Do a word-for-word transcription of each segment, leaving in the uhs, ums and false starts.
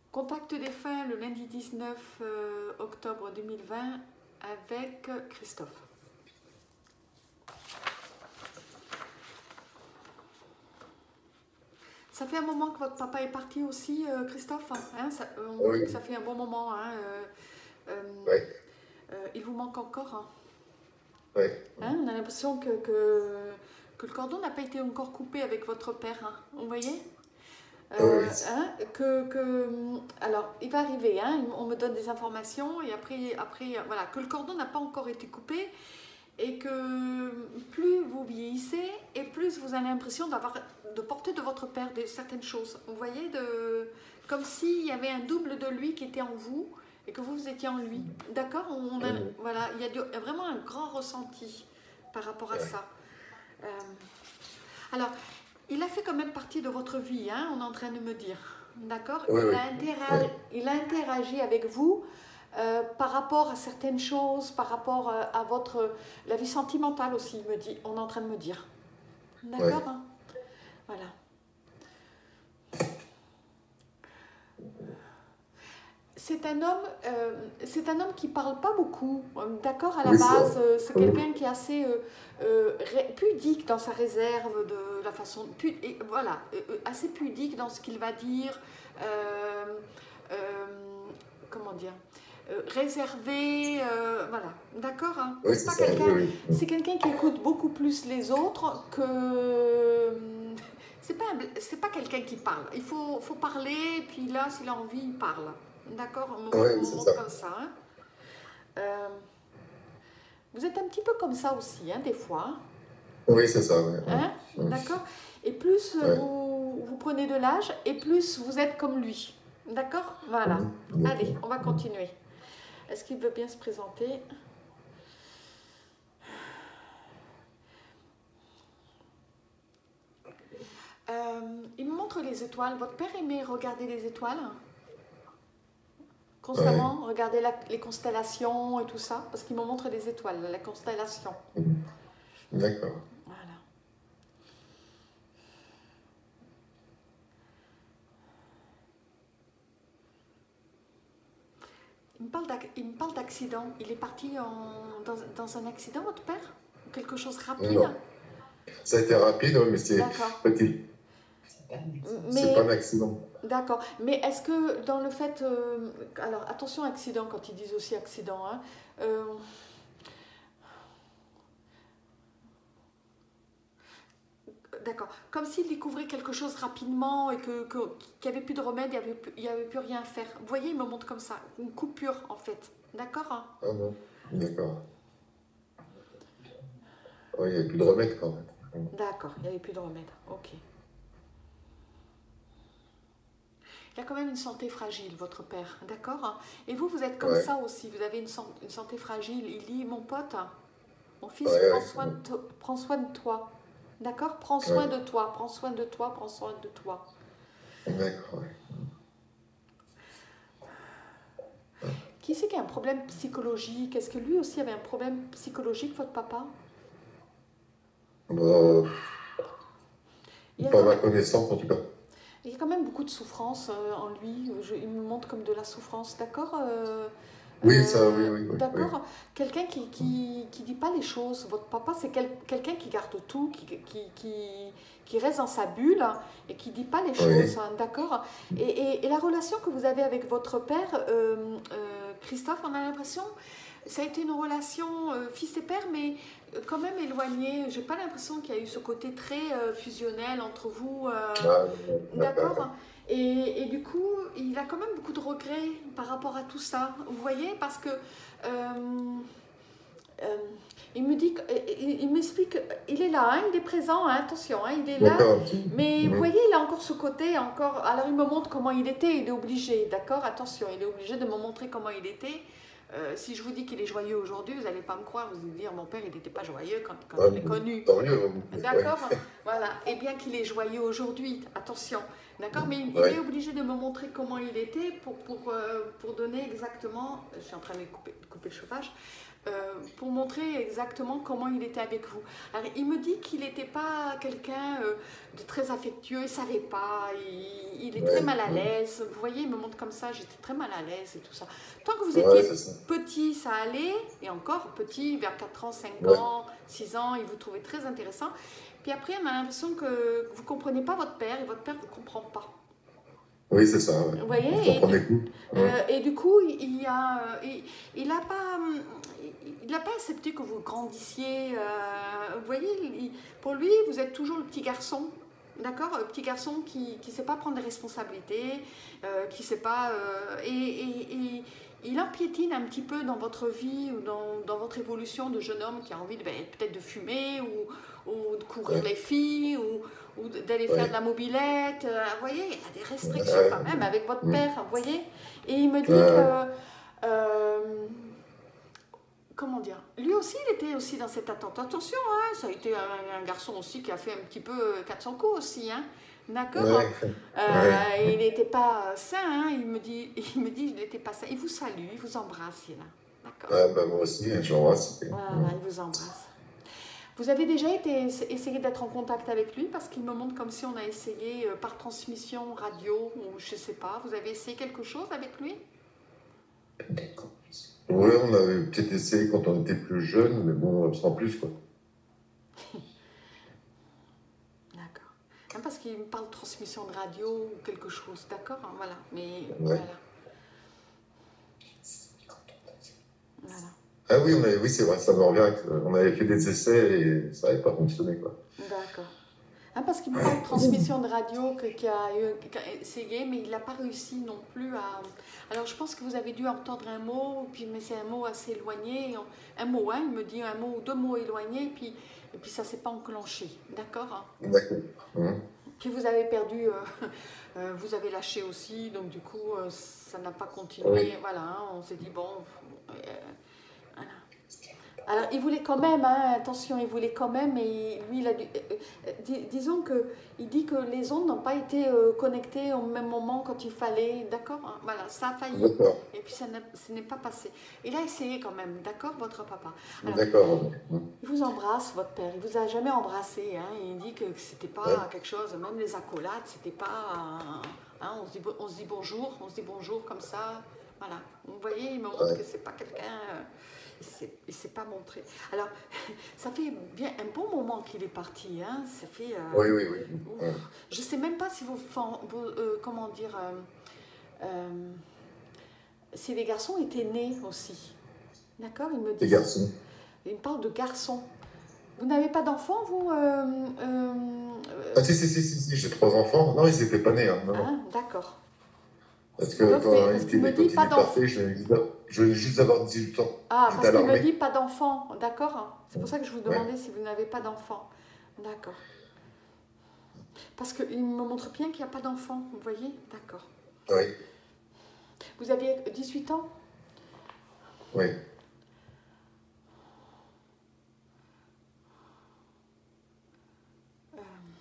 Contact défunt le lundi dix-neuf euh, octobre deux mille vingt avec Christophe. Ça fait un moment que votre papa est parti aussi, euh, Christophe, hein, ça, on Oui. dit que ça fait un bon moment. Hein, euh, euh, Ouais. euh, il vous manque encore. Hein. Ouais. Hein, on a l'impression que, que, que le cordon n'a pas été encore coupé avec votre père. Hein, vous voyez euh, Oui. hein, que, que, alors, il va arriver, hein, on me donne des informations et après, après voilà, que le cordon n'a pas encore été coupé et que plus vous vieillissez et plus vous avez l'impression d'avoir de porter de votre père de certaines choses. Vous voyez, de, comme s'il y avait un double de lui qui était en vous et que vous, vous étiez en lui. D'accord, on a, Mmh. voilà, il y a de, vraiment un grand ressenti par rapport à Ouais. ça. Euh, alors, il a fait quand même partie de votre vie, hein, on est en train de me dire. D'accord, Oui, il, oui. a interagi, Ouais. il a interagi avec vous euh, par rapport à certaines choses, par rapport euh, à votre... La vie sentimentale aussi, il me dit, on est en train de me dire. D'accord, Ouais. hein, voilà. C'est un homme, euh, c'est un homme qui parle pas beaucoup, d'accord, à la Oui, base, ça. euh, c'est quelqu'un qui est assez euh, euh, pudique dans sa réserve de la façon, pu, et, voilà, euh, assez pudique dans ce qu'il va dire, euh, euh, comment dire, euh, réservé, euh, voilà, d'accord, hein, Oui, c'est c'est pas ça. Oui, quelqu'un, oui. c'est quelqu'un qui écoute beaucoup plus les autres que... C'est pas, c'est pas quelqu'un qui parle. Il faut, faut parler, puis là, s'il a envie, il parle. D'accord, on me, Oui, on me c'est ça. montre comme ça. Hein. Euh, vous êtes un petit peu comme ça aussi, hein, des fois. Oui, c'est ça. Ouais. Hein, Ouais. d'accord. Et plus Ouais. vous, vous prenez de l'âge, et plus vous êtes comme lui. D'accord. Voilà. Mmh. Allez, on va continuer. Est-ce qu'il veut bien se présenter? euh, Il me montre les étoiles. Votre père aimait regarder les étoiles? Constamment, Ouais. regarder la, les constellations et tout ça, parce qu'il me montre des étoiles, la constellation. Mmh. D'accord. Voilà. Il me parle d'accident. Il est parti en, dans, dans un accident, votre père? Quelque chose rapide? Non. Ça a été rapide, mais c'est D'accord. petit. C'est pas un accident. D'accord. Mais est-ce que dans le fait... Euh, alors, attention, accident, quand ils disent aussi accident. Hein, euh, D'accord. Comme s'il découvrait quelque chose rapidement et que, que, qu'il n'y avait plus de remède, il n'y avait, avait plus rien à faire. Vous voyez, il me montre comme ça. Une coupure, en fait. D'accord, hein? Ah non. D'accord. Oui, il n'y avait plus de remède quand même. D'accord, il n'y avait plus de remède. Ok. Il a quand même une santé fragile, votre père. D'accord? Et vous, vous êtes comme Ouais. ça aussi. Vous avez une, une santé fragile. Il dit, mon pote, mon fils, Ouais, prends, ouais. soin de prends soin de toi. D'accord? Prends soin Ouais. de toi. Prends soin de toi. Prends soin de toi. D'accord, ouais. Qui c'est qui a un problème psychologique? Est-ce que lui aussi avait un problème psychologique, votre papa? Bon, pas ma même... connaissance en tout cas. Il y a quand même beaucoup de souffrance euh, en lui. Je, il me montre comme de la souffrance, d'accord? euh, Oui, euh, ça, oui, oui. oui d'accord. oui. Quelqu'un qui, qui, qui dit pas les choses. Votre papa, c'est quel, quelqu'un qui garde tout, qui, qui, qui, qui reste dans sa bulle et qui dit pas les choses, Oui. hein, d'accord? Et, et, et la relation que vous avez avec votre père, euh, euh, Christophe, on a l'impression, ça a été une relation euh, fils et père, mais quand même éloignée. J'ai pas l'impression qu'il y a eu ce côté très euh, fusionnel entre vous. Euh, Ah, d'accord. Et, et du coup, il a quand même beaucoup de regrets par rapport à tout ça. Vous voyez, parce que euh, euh, il me dit, il, il m'explique, il est là, hein, il est présent, hein, attention, hein, il est là. Mais vous voyez, il a encore ce côté, encore. Alors il me montre comment il était, il est obligé, d'accord. Attention, il est obligé de me montrer comment il était. Euh, si je vous dis qu'il est joyeux aujourd'hui, vous n'allez pas me croire, vous allez dire mon père il n'était pas joyeux quand, quand ah, je l'ai connu. Tant mieux. D'accord, ouais. Voilà. Et bien qu'il est joyeux aujourd'hui, attention. D'accord, mais il, ouais. il est obligé de me montrer comment il était pour, pour, euh, pour donner exactement. Je suis en train de couper, de couper le chauffage. euh, pour montrer exactement comment il était avec vous. Alors, il me dit qu'il n'était pas quelqu'un euh, de très affectueux, il ne savait pas, il, il est Ouais, très mal à ouais. l'aise. Vous voyez, il me montre comme ça, j'étais très mal à l'aise et tout ça. Tant que vous Ouais, étiez c'est ça. petit, ça allait, et encore petit, vers quatre ans, cinq Ouais, ans, six ans, il vous trouvait très intéressant. Puis après, on a l'impression que vous ne comprenez pas votre père et votre père ne vous comprend pas. oui, c'est ça. Ouais. Vous voyez, On et s'en du, des coups. Ouais. euh, et du coup, il a, euh, il, il a pas, hum, il n'a pas accepté que vous grandissiez. euh, vous voyez, il- pour lui, vous êtes toujours le petit garçon, d'accord, le petit garçon qui ne sait pas prendre des responsabilités, euh, qui sait pas, euh, et, et- et il empiétine un petit peu dans votre vie ou dans, dans votre évolution de jeune homme qui a envie de, ben, peut-être de fumer ou, ou de courir Ouais. les filles ou, ou d'aller faire de Ouais. la mobilette. euh, vous voyez, il y a des restrictions Ouais. quand même avec votre Mm. père, vous voyez. Et il me dit Ouais. que, euh, comment dire, lui aussi, il était aussi dans cette attente. Attention, hein, ça a été un, un garçon aussi qui a fait un petit peu quatre cents coups aussi, hein. D'accord. Ouais. Euh, Ouais. il n'était pas sain, hein, il me dit, il me dit, je n'étais pas sain. Il vous salue, il vous embrasse, il est là. D'accord. Ah, bah, moi aussi, je l'embrasse. Voilà, il vous embrasse. Vous avez déjà été, essayé d'être en contact avec lui parce qu'il me montre comme si on a essayé euh, par transmission radio ou je ne sais pas. Vous avez essayé quelque chose avec lui? Ouais, on avait peut-être essayé quand on était plus jeune, mais bon, sans plus, quoi. D'accord. Hein, parce qu'il me parle de transmission de radio ou quelque chose, d'accord, hein, voilà. Mais Ouais. voilà. Voilà. Ah oui, on avait, oui, c'est vrai, ça me revient. que- On avait fait des essais et ça n'avait pas fonctionné, quoi. D'accord. Hein, parce qu'il me parle de transmission de radio que- qui a, eu- qui a essayé, mais il n'a pas réussi non plus à... Alors je pense que vous avez dû entendre un mot, puis, mais c'est un mot assez éloigné. Un mot, hein, il me dit un mot ou deux mots éloignés, et puis, et puis ça ne s'est pas enclenché. D'accord, hein. D'accord. Hum. Puis vous avez perdu, euh, euh, vous avez lâché aussi, donc du coup, euh, ça n'a pas continué. Oui. Voilà, hein, on s'est dit, bon... euh, voilà. Alors, il voulait quand même, hein, attention, il voulait quand même, et lui, il a dû, euh, euh, dis- disons que, il dit que les ondes n'ont pas été euh, connectées au même moment quand il fallait, d'accord, hein, voilà, ça a failli, D'accord. et puis ça n'a- ce n'est pas passé. Il a essayé quand même, d'accord, votre papa. Alors, D'accord. Hum. il vous embrasse, votre père, il vous a jamais embrassé, hein, il dit que c'était pas Ouais. quelque chose, même les accolades, c'était pas, euh, hein, on se dit, bo- on se dit bonjour, on se dit bonjour comme ça, voilà. Vous voyez, il me montre Ouais. que c'est pas quelqu'un... euh, il ne s'est pas montré. Alors, ça fait bien un bon moment qu'il est parti. Hein. Ça fait. euh, Oui, oui, oui. ouf. Ouais. Je ne sais même pas si vous. fan- vous, euh, comment dire. euh, euh, si les garçons étaient nés aussi. D'accord. Il me Les dit. garçons. Il me parle de garçons. Vous n'avez pas d'enfants, vous euh, euh, Ah, si, si, si, si, si, j'ai trois enfants. Non, ils n'étaient pas nés. Hein. Non, non. hein, d'accord. Parce que Donc, quand mais- il parce qu'il me était, dit quand pas il est d'enfants. parti, je venais juste d'a- je venais juste d'avoir dix-huit ans. Ah, J'étais parce à qu'il me l'armée. dit pas d'enfants, d'accord. C'est pour ça que je vous Ouais. demandais si vous n'avez pas d'enfants. D'accord. Parce qu'il me montre bien qu'il n'y a pas d'enfants, vous voyez. D'accord. Oui, Vous aviez dix-huit ans? oui. Euh,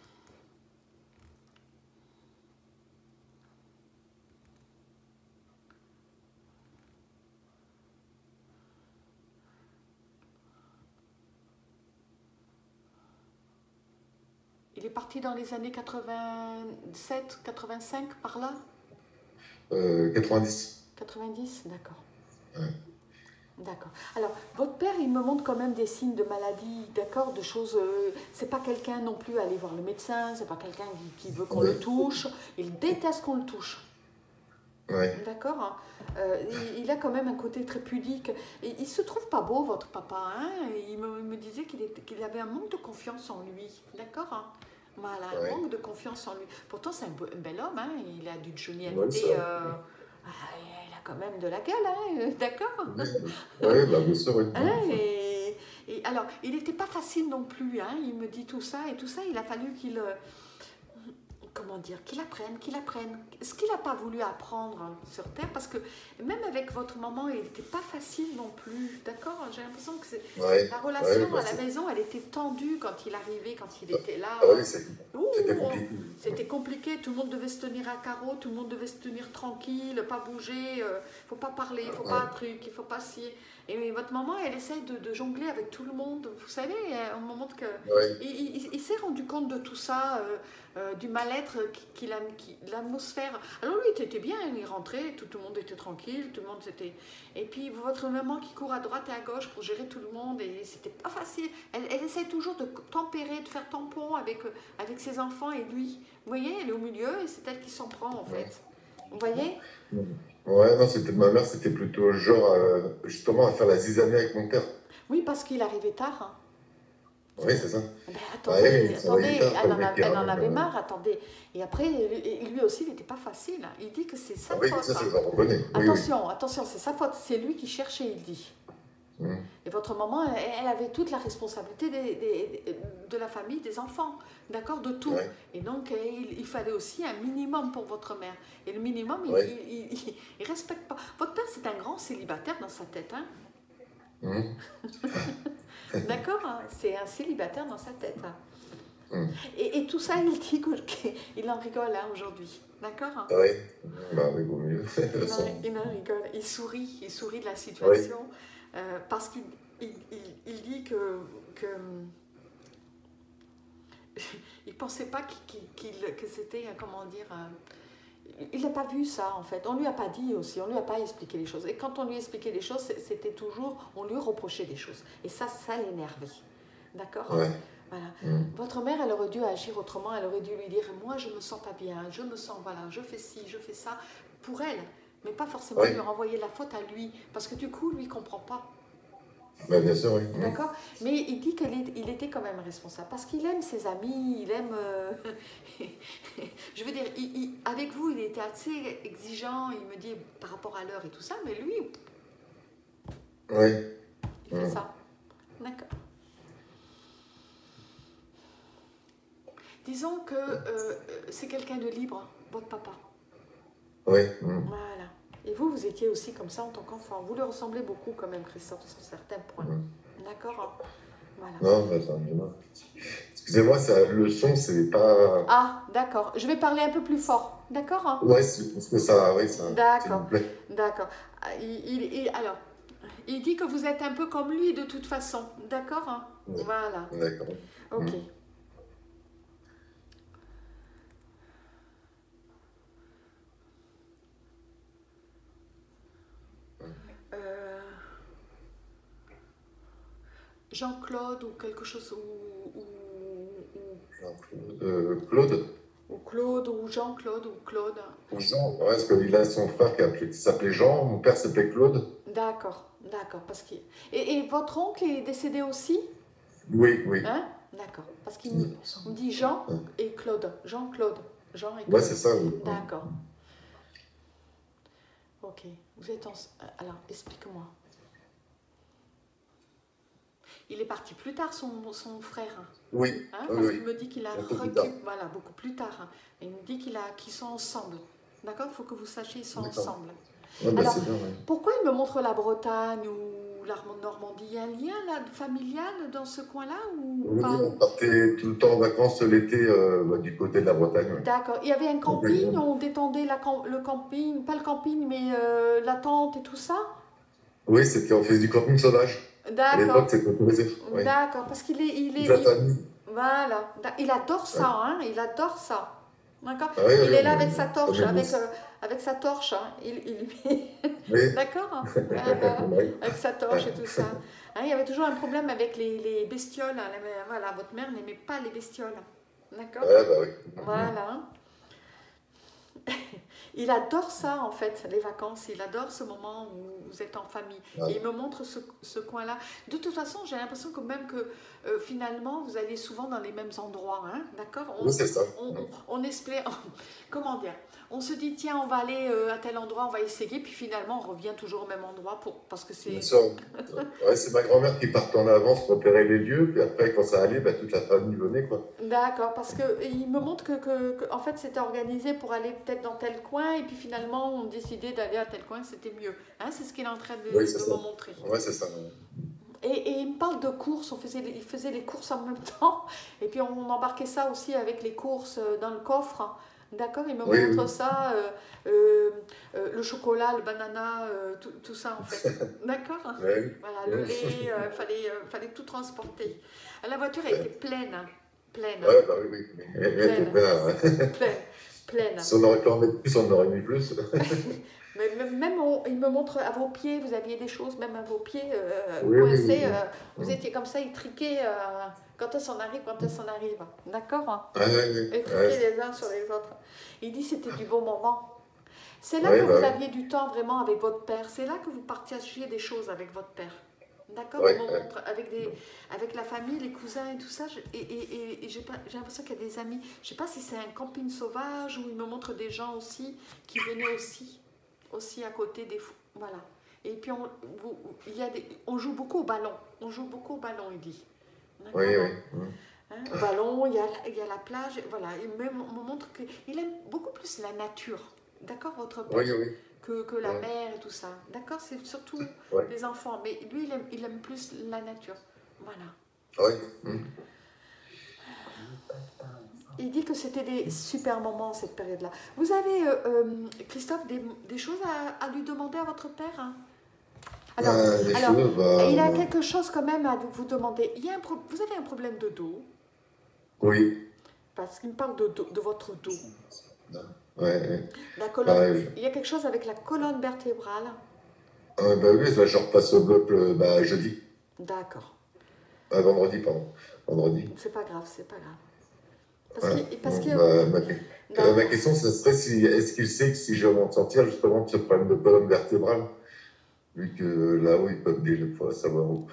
Il est parti dans les années quatre-vingt-sept, quatre-vingt-cinq, par là? Euh, quatre-vingt-dix. quatre-vingt-dix, d'accord. Ouais. D'accord. Alors, votre père, il me montre quand même des signes de maladie, d'accord, de choses. Euh, c'est pas quelqu'un non plus à aller voir le médecin, c'est pas quelqu'un qui, qui veut qu'on Oui. le touche. Il déteste qu'on le touche. Oui. D'accord, hein. Euh, il, il a quand même un côté très pudique. Et il se trouve pas beau, votre papa. Hein. Il, me, il me disait qu'il était- qu'il avait un manque de confiance en lui. D'accord, hein. Voilà, Ouais. un manque de confiance en lui. Pourtant, c'est un, beau- un bel homme. Hein. Il a d'une Ouais, jovialité. ça. Euh, ah, il a quand même de la gueule. Hein. D'accord. Oui, oui, bah, bien sûr, oui. Hein, et, et alors, il n'était pas facile non plus. Hein. Il me dit tout ça et tout ça. Il a fallu qu'il. euh, comment dire, qu'il apprenne, qu'il apprenne. Ce qu'il n'a pas voulu apprendre sur Terre, parce que même avec votre maman, il n'était pas facile non plus, d'accord? J'ai l'impression que c'est Ouais, la relation ouais, bah, à la c'est- maison, elle était tendue quand il arrivait, quand il était là. ah oui, c'est- Ouh, c'était compliqué. c'était compliqué, tout le monde devait se tenir à carreau, tout le monde devait se tenir tranquille, pas bouger, euh, faut pas parler, il faut pas un truc, il faut pas si. Et votre maman, elle essaie de, de jongler avec tout le monde. Vous savez, à un moment que Ouais, il, il- il s'est rendu compte de tout ça, euh, euh, du mal-être, qu'il a, qui- l'atmosphère. Alors lui, il était bien, il rentrait, tout, tout le monde était tranquille, tout le monde était. Et puis votre maman qui court à droite et à gauche pour gérer tout le monde, et c'était pas facile. Elle, elle essaie toujours de tempérer, de faire tampon avec, euh, avec ses enfants et lui. Vous voyez, elle est au milieu et c'est elle qui s'en prend en fait. Vous voyez? ouais, non, c'était ma mère, c'était plutôt genre euh, justement à faire la zizanie avec mon père. Oui, parce qu'il arrivait tard. Hein. Oui, c'est ça. Ben, Ouais, attendez, il travaillait attendez, tard, elle pas en, le a- mec, elle hein, en donc, avait euh, marre, attendez. Et après, lui lui aussi, il n'était pas facile. Hein. Il dit que c'est sa ah oui, faute. ça, Hein. je le reconnais. Oui, Attention, attention, c'est sa faute. C'est lui qui cherchait, il dit. oui. Mm. Et votre maman, elle, elle avait toute la responsabilité des- des- des- de la famille, des enfants, d'accord, de tout. Ouais. Et donc, euh, il, il fallait aussi un minimum pour votre mère. Et le minimum, il, Ouais. il, il, il respecte pas. Votre père, c'est un grand célibataire dans sa tête, hein. Mm. D'accord, hein, c'est un célibataire dans sa tête. Hein. Mm. Et, et tout ça, il dit qu'il en rigole hein, aujourd'hui. D'accord hein. Ah ouais. Bah oui, vaut mieux. il, en, Sans- il en rigole. Il sourit, il sourit de la situation. euh, parce qu'il il, il- il dit que, que il pensait pas qu'il, qu'il- qu'il- que c'était, euh, comment dire, euh, il n'a pas vu ça en fait. On lui a pas dit aussi, on lui a pas expliqué les choses. Et quand on lui expliquait les choses, c'est- c'était toujours, on lui reprochait des choses. Et ça, ça l'énervait. D'accord Ouais. Voilà. Mm. Votre mère, elle aurait dû agir autrement. Elle aurait dû lui dire, moi, je me sens pas bien, je me sens, voilà, je fais ci, je fais ça, pour elle. Mais pas forcément Ouais. lui renvoyer la faute à lui. Parce que du coup, lui, il comprend pas. Bah, bien sûr, oui. Mm. D'accord? Mais il dit qu'il était quand même responsable. Parce qu'il aime ses amis, il aime... euh, je veux dire, il- il- avec vous, il était assez exigeant. Il me dit par rapport à l'heure et tout ça. Mais lui, Ouais. il fait Mm. ça. D'accord. Disons que euh, c'est quelqu'un de libre, votre papa. Ouais. Mm. Voilà. Et vous, vous étiez aussi comme ça en tant qu'enfant. Vous lui ressemblez beaucoup quand même, Christophe, sur certains points. Mm. D'accord? Voilà. Non, bah, ça me va. Excusez-moi, ça, le son, c'est pas. Ah, d'accord. Je vais parler un peu plus fort. D'accord? Hein? Ouais, c'est parce que ça, oui, ça. D'accord. S'il vous plaît. D'accord. Ah, Il, il- il- alors, il dit que vous êtes un peu comme lui de toute façon. D'accord? Hein? Ouais. Voilà. D'accord. Ok. Mm. Euh, Jean-Claude ou quelque chose, ou, ou, ou- Euh, Claude ou Claude, ou Jean-Claude, ou Claude. ou Jean, ouais, parce qu'il a son frère qui, appelait- qui s'appelait Jean, mon père s'appelait Claude. D'accord, d'accord. Parce qu'il... Et, et votre oncle est décédé aussi? Oui, oui. Hein? D'accord. Parce qu'il me, on me dit Jean et Claude. Jean-Claude. Jean et Claude. Ouais, c'est ça. Oui. D'accord. Ok. Vous êtes en... Alors, explique-moi. Il est parti plus tard, son, son frère. Oui, Hein, oui, parce oui. qu'il me dit qu'il a Un peu plus reculé. tard. Voilà, beaucoup plus tard. Hein. Et il me dit qu'il a, qu'ils sont ensemble. D'accord? Il faut que vous sachiez, ils sont D'accord. ensemble. Ouais, bah, Alors, c'est bien, ouais. Pourquoi il me montre la Bretagne ou la Normandie? Il y a un lien là, familial dans ce coin-là ou Oui, pas? on partait tout le temps en vacances l'été euh, bah, du côté de la Bretagne. Ouais. D'accord. Il y avait un camping, Oui. on détendait la cam- le camping, pas le camping, mais euh, la tente et tout ça? Oui, c'était, on faisait du camping sauvage. À D'accord. l'époque, c'était autorisé. Ouais. D'accord, parce qu'il est, il est, Toute la il- famille. voilà, Da- il adore ça, hein, il adore ça. D'accord. Ah ouais, Il ouais, est là ouais, avec sa torche, ouais, avec, ouais. euh, avec sa torche, hein. Il, il... Oui. D'accord. Hein. Ah, bah, Ouais. avec sa torche et tout ça. Hein, il y avait toujours un problème avec les, les bestioles. Hein. La- Voilà, votre mère n'aimait pas les bestioles. D'accord. Ouais, bah oui. Voilà. Il adore ça, en fait, les vacances. Il adore ce moment où vous êtes en famille. Ouais. Et il me montre ce, ce coin-là. De toute façon, j'ai l'impression que même que euh, finalement, vous allez souvent dans les mêmes endroits. Hein, d'accord? Oui, On, c'est ça. on, Mm. on, on espère, comment dire? On se dit, tiens, on va aller euh, à tel endroit, on va essayer. Puis finalement, on revient toujours au même endroit pour, parce que Bien c'est... sûr. Ouais, c'est ma grand-mère qui partait en avance, repérait les lieux, puis après, quand ça allait, bah, toute la famille venait, quoi. D'accord, parce qu'il me montre que, que, que, en fait, c'était organisé pour aller peut-être dans tel coin, et puis finalement, on décidait d'aller à tel coin, c'était mieux. Hein, c'est ce qu'il est en train de, Oui, c'est de ça. me montrer. Ouais, c'est ça. Et, et il me parle de courses, on faisait, il faisait les courses en même temps, et puis on embarquait ça aussi avec les courses dans le coffre. D'accord, il me Oui, montre oui. ça, euh, euh, euh, le chocolat, le banana, euh, tout, tout ça en fait. D'accord? Ouais. Voilà, le lait, il euh, fallait, euh, fallait tout transporter. La voiture a été pleine, hein, pleine, hein, Ouais, bah oui, oui. Elle était pleine, pleine, ouais. pleine, pleine. Si on aurait pu en mettre plus, on en aurait mis plus. Mais même, même on- il me montre à vos pieds, vous aviez des choses, même à vos pieds euh, Oui, oui, oui. coincés, oui. euh, vous Mm. étiez comme ça, étriqués, euh, quand est-ce qu'on arrive, quand est-ce qu'on arrive. D'accord? Hein? Ouais, ouais, ouais. Étriqués Ouais, les uns sur les autres. Il dit c'était du bon moment. C'est là ouais, que bah vous oui. aviez du temps vraiment avec votre père. C'est là que vous partagiez des choses avec votre père. D'accord? Il Ouais, me ouais. montre avec, des, avec la famille, les cousins et tout ça. je- et et, et, et j'ai pas- j'ai l'impression qu'il y a des amis. Je sais pas si c'est un camping sauvage ou il me montre des gens aussi qui venaient aussi, aussi à côté des fous. Voilà. Et puis on, vous- il y a des, on joue beaucoup au ballon. On joue beaucoup au ballon, il dit. D'accord? Oui, oui. Hein? Mm. Hein, au ballon, il y a, il y a la plage, voilà. Il me, me montre qu'il aime beaucoup plus la nature, d'accord, votre père, Oui, oui. que, que la Ouais. mer et tout ça. D'accord, c'est surtout Ouais. les enfants, mais lui, il aime, il aime plus la nature. Voilà. Ouais. Mm. Il dit que c'était des super moments, cette période-là. Vous avez, euh, euh, Christophe, des, des choses à, à lui demander à votre père, hein? Alors, Euh, les alors, choses, bah, il a bah, quelque chose quand même à vous demander. Il y a un pro- vous avez un problème de dos, oui. parce qu'il me parle de, dos- de votre dos. Ouais, ouais. La Bah, colonne, je- il y a quelque chose avec la colonne vertébrale. euh, bah oui, bah, je repasse au bloc le, bah, jeudi. D'accord. Ah, vendredi, pardon. Vendredi. C'est pas grave, c'est pas grave. Parce Ouais. que, parce Donc, que, bah, ma, euh, ma d'accord. question, ce serait si, est-ce qu'il sait que si je vais m'en sortir justement de ce problème de colonne vertébrale, vu que là-haut, ils peuvent déjà pas savoir où.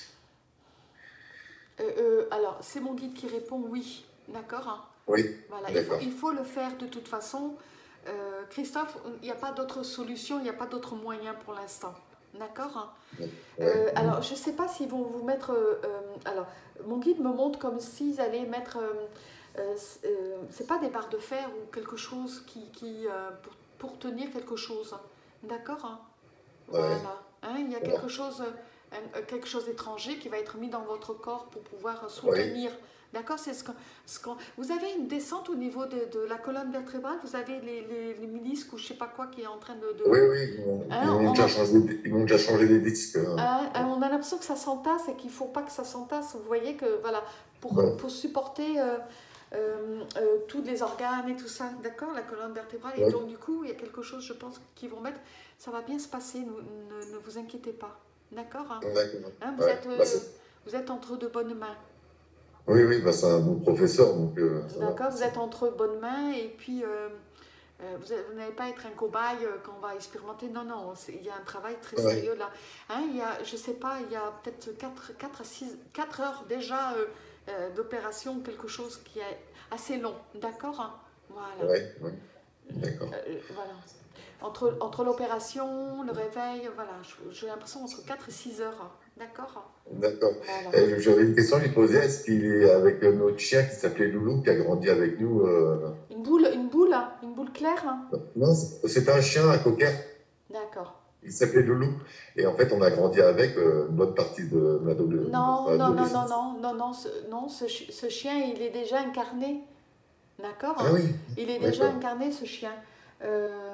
Euh, euh, alors, c'est mon guide qui répond oui. D'accord, hein. Oui, Voilà, il faut, d'accord. il faut le faire de toute façon. Euh, Christophe, il n'y a pas d'autre solution, il n'y a pas d'autre moyen pour l'instant. D'accord, hein. Ouais. Euh, alors, je ne sais pas s'ils vont vous mettre... euh, euh, alors, mon guide me montre comme s'ils allaient mettre... Euh, euh, c'est euh, c'est pas des barres de fer ou quelque chose qui... qui euh, pour, pour tenir quelque chose. D'accord, hein. Ouais. Voilà. Hein, il y a quelque chose, euh, un- quelque chose d'étranger qui va être mis dans votre corps pour pouvoir soutenir. D'accord, c'est ce qu'on, ce qu'on- vous avez une descente au niveau de, de la colonne vertébrale. Vous avez les, les, les ménisques ou je sais pas quoi qui est en train de. de- Oui, oui, ils m'ont Hein, ils m'ont on, déjà a, changé, ils m'ont déjà changé les disques. hein. hein, hein, on a l'impression que ça s'entasse et qu'il faut pas que ça s'entasse. Vous voyez que voilà, pour, Ouais. pour supporter euh, euh, euh, tous les organes et tout ça. D'accord, la colonne vertébrale. Et Ouais. donc du coup, il y a quelque chose, je pense, qu'ils vont mettre. Ça va bien se passer. Ne, ne, ne vous inquiétez pas. D'accord, hein. D'accord. Hein, vous, Ouais. êtes, euh, Bah, c'est- vous êtes entre de bonnes mains. oui, oui, bah, c'est un bon professeur, donc euh, ça va. D'accord, vous êtes entre de bonnes mains et puis euh, euh, vous êtes- vous n'allez pas être un cobaye euh, quand on va expérimenter. Non, non, c'est- il y a un travail très Ouais. sérieux là. Hein, il y a, je sais pas, il y a peut-être quatre, quatre à six, quatre heures déjà euh, euh, d'opération, quelque chose qui est assez long. D'accord, hein. Voilà. Ouais, ouais. D'accord. Euh, voilà. Entre, entre l'opération, le réveil, voilà, je- j'ai l'impression entre quatre et six heures. hein. D'accord. D'accord. Voilà. Euh, J'avais une question à lui poser. Est-ce qu'il est avec notre chien qui s'appelait Loulou, qui a grandi avec nous euh, Une boule, une boule, hein, une boule claire. hein. Non, c'était un chien, un cocker. D'accord. Il s'appelait Loulou. Et en fait, on a grandi avec euh, une bonne partie de ma ado- de Non, notre non, non, non, adolescence. non, non, non, ce, non, ce, chi- ce chien, il est déjà incarné. D'accord, Ah hein. oui, Il est déjà d'accord. incarné, ce chien. Euh,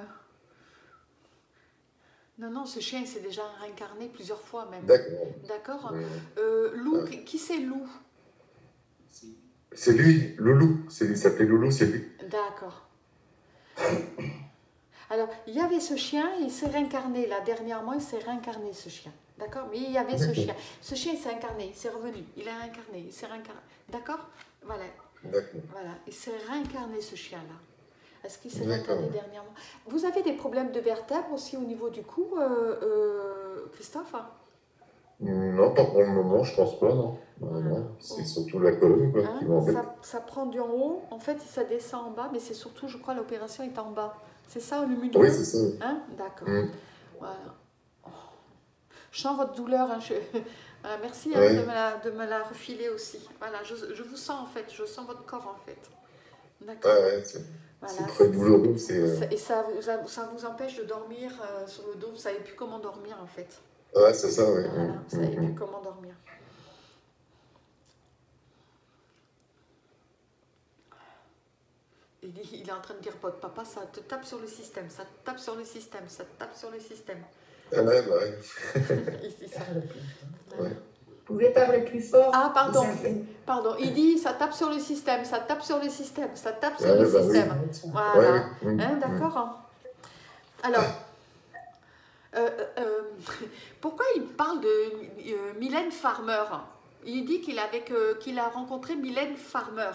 Non, non, ce chien, il s'est déjà réincarné plusieurs fois même. D'accord. D'accord. Ouais. Euh, Lou, Ouais. qui qui c'est Lou? C'est lui, Loulou. C'est- Il s'appelait Loulou, c'est lui. D'accord. Alors, il y avait ce chien, il s'est réincarné. Là, dernièrement, il s'est réincarné, ce chien. D'accord. Mais il y avait ce D'accord. chien. Ce chien, il s'est incarné, il s'est revenu. Il a réincarné, il s'est réincarné. D'accord. Voilà. D'accord. Voilà, il s'est réincarné ce chien-là. Est-ce qu'il s'est retardé dernièrement? Vous avez des problèmes de vertèbres aussi au niveau du cou, euh, euh, Christophe? Non, pas pour le moment, je pense pas, non. Non, non, c'est surtout la colonne quoi, Hein, qui m'embête. ça, ça prend du en haut, en fait, ça descend en bas, mais c'est surtout, je crois, l'opération est en bas. C'est ça, le milieu? Oui, c'est ça. Hein? D'accord. Mm. Voilà. Oh. Je sens votre douleur. Hein, je... voilà, merci hein, Ouais. de, me la, de me la refiler aussi. Voilà, je, je vous sens en fait, je sens votre corps en fait. D'accord. Ouais, ouais, c'est Voilà, très douloureux. c'est, euh, c'est- Et ça, vous- ça, ça vous empêche de dormir euh, sur le dos, vous ne savez plus comment dormir en fait. Ouais, c'est ça, ouais. Voilà, Mm, vous ne savez mm, plus mm. comment dormir. Il, dit, il est en train de dire, votre papa, ça te tape sur le système, ça te tape sur le système, ça te tape sur le système. Ah ouais, bah ouais. Il dit ça. Ouais. Vous pouvez parler plus fort? Ah, pardon, Ça fait- pardon. Il dit, ça tape sur le système, ça tape sur le système, ça tape sur Ouais, le bah oui. système. Voilà. Ouais, ouais. Mm, Hein, mm. d'accord. Hein. Alors, euh, euh, pourquoi il parle de euh, Mylène Farmer? Il dit qu'il avec, euh, qu'il a rencontré Mylène Farmer.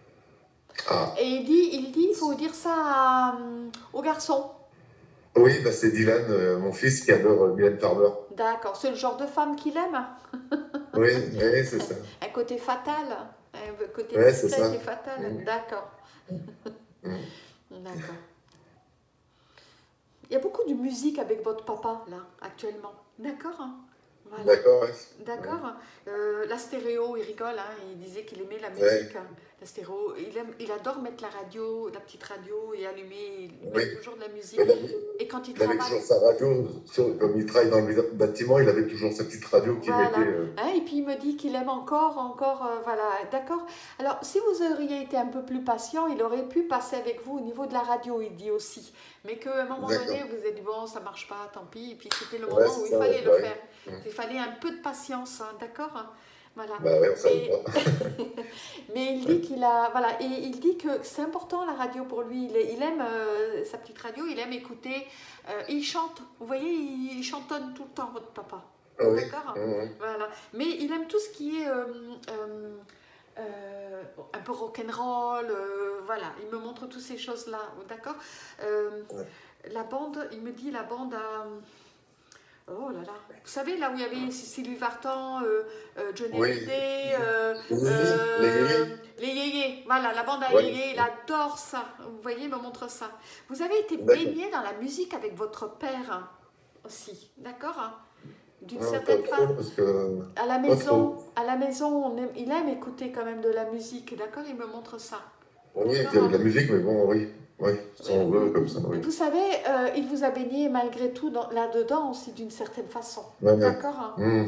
Ah, Et il dit, il dit, il faut dire ça à, euh, aux garçons. oui, bah c'est Dylan, euh, mon fils, qui adore euh, Mylène Farmer. D'accord. C'est le genre de femme qu'il aime. Oui, oui, c'est ça. Un côté fatal. Un côté Ouais, c'est discret ça. et fatal. Mm. D'accord. Mm. D'accord. Il y a beaucoup de musique avec votre papa, là, actuellement. D'accord hein. Voilà. D'accord, ouais. D'accord. Euh, la stéréo, il rigole, hein, il disait qu'il aimait la Ouais. musique. hein, la stéréo. Il, aime, il adore mettre la radio, la petite radio et allumer, il Oui. met toujours de la musique. Il avait, Et quand il il avait travaille, toujours sa radio, sur- comme il travaille dans le bâtiment, il avait toujours sa petite radio qu'il voilà. mettait. euh, Hein, et puis il me dit qu'il aime encore, encore, euh, voilà, d'accord. Alors, si vous auriez été un peu plus patient, il aurait pu passer avec vous au niveau de la radio, il dit aussi. Mais qu'à un moment D'accord. donné, vous avez dit, bon, ça marche pas, tant pis. Et puis c'était le Ouais, moment c'est où il ça, fallait ouais, le ouais. faire. Mm. Il fallait un peu de patience, hein, d'accord. Voilà. Bah ouais, on savait Et- pas. Mais il dit qu'il a, voilà, et il dit que c'est important la radio pour lui. Il, il aime euh, sa petite radio, il aime écouter. euh, et il chante. Vous voyez, il, il chantonne tout le temps, votre papa. Ah oui. D'accord. Mm, mm. Voilà. Mais il aime tout ce qui est euh, euh, euh, un peu rock'n'roll. Euh, voilà. Il me montre toutes ces choses-là. D'accord. Euh, Ouais. La bande, il me dit la bande à. Oh là là. Vous savez, là où il y avait Sylvie Vartan, euh, euh, Johnny Oui. Hallyday, euh, Oui, euh, les yéyés. les yéyés. Voilà, la bande à Ouais. yéyés, il adore ça. Vous voyez, il me montre ça. Vous avez été D'accord. baigné dans la musique avec votre père hein, aussi. D'accord hein, d'une Non, certaine pas façon. trop, parce que... À la Pas maison, trop. à la maison on aime- il aime écouter quand même de la musique, d'accord. Il me montre ça. Oui, il y D'accord. avait de la musique, mais bon, oui. Oui, si on veut, comme ça, oui. Vous savez, euh, il vous a baigné malgré tout dans- là-dedans aussi d'une certaine façon. Ouais, ouais. D'accord hein. Mm.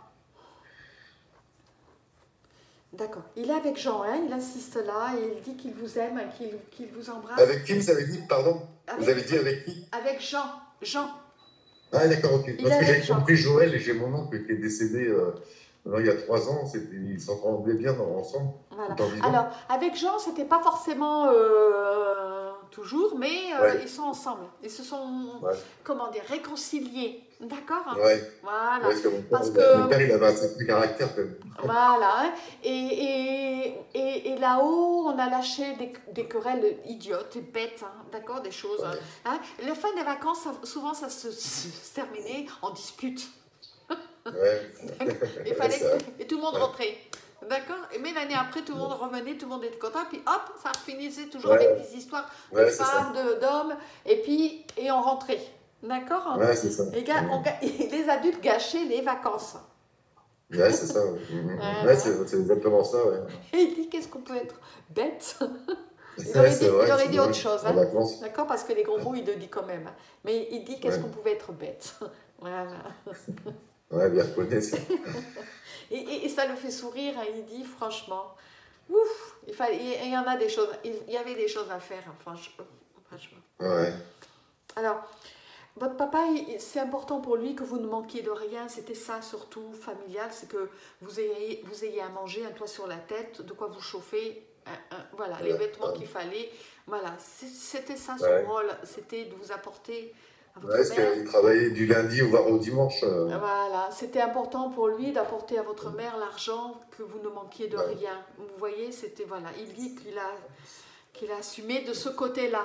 D'accord. Il est avec Jean, hein, il assiste là et il dit qu'il vous aime, et qu'il qu'il vous embrasse. Avec qui vous avez dit, pardon? Vous Avec- avez dit avec qui? Avec Jean. Jean. Ah, d'accord, ok. Il est Parce que avec j'avais Jean. compris Joël et j'ai mon oncle qui est décédé euh, non, il y a trois ans. c'était- Ils s'entendaient bien dans- ensemble. Voilà. Tout en vivant. Alors, avec Jean, c'était pas forcément euh, toujours, mais euh, Ouais. ils sont ensemble. Ils se sont, Ouais. comment dire, réconciliés. D'accord. Ouais. Voilà. Ouais, parce que mon, Parce père, que- mon père, il avait un sacré caractère quand même. Voilà. hein. Et, et, et, et là-haut, on a lâché des, des querelles idiotes et bêtes, hein, d'accord, des choses. Ouais. Hein. La fin des vacances, ça- souvent, ça se, se- se terminait en dispute. Ouais. Il fallait c'est vrai. que, et tout le monde Ouais. rentrait. D'accord. Et mais l'année après, tout le monde revenait, tout le monde était content. Puis hop, ça finissait toujours Ouais. avec des histoires de Ouais, c'est ça. femmes, de- d'hommes. Et puis, et on rentrait. D'accord. Ouais, c'est ça. Les, gars, on ga- les adultes gâchaient les vacances. Ouais, c'est ça. Ouais, Mhm. Voilà. Ouais, c'est c'est exactement ça. Ouais. Et il dit, qu'est-ce qu'on peut être bête. Il Ouais, aurait c'est dit, vrai, il aurait c'est dit vrai. autre chose. En hein. vacances. D'accord. Parce que les gros mots, il le dit quand même. Mais il dit, qu'est-ce Ouais. qu'on pouvait être bête. Voilà. Ouais, bien reconnaît ça. Et, et- et ça le fait sourire, hein, il dit franchement, ouf, il, fallait, il y en a des choses, il y avait des choses à faire, hein, franchement. franchement. Ouais. Alors, votre papa, il- c'est important pour lui que vous ne manquiez de rien, c'était ça surtout, familial, c'est que vous ayez, vous ayez à manger, un toit sur la tête, de quoi vous chauffer, un- un- voilà, les Ouais. vêtements qu'il fallait, voilà, c'est- c'était ça son Ouais. rôle, c'était de vous apporter à votre Ouais, parce mère. qu'il travaillait du lundi au voire au dimanche. euh, Voilà, c'était important pour lui d'apporter à votre mère l'argent que vous ne manquiez de Ouais. rien. Vous voyez, c'était voilà, il dit qu'il a qu'il a assumé de ce côté-là.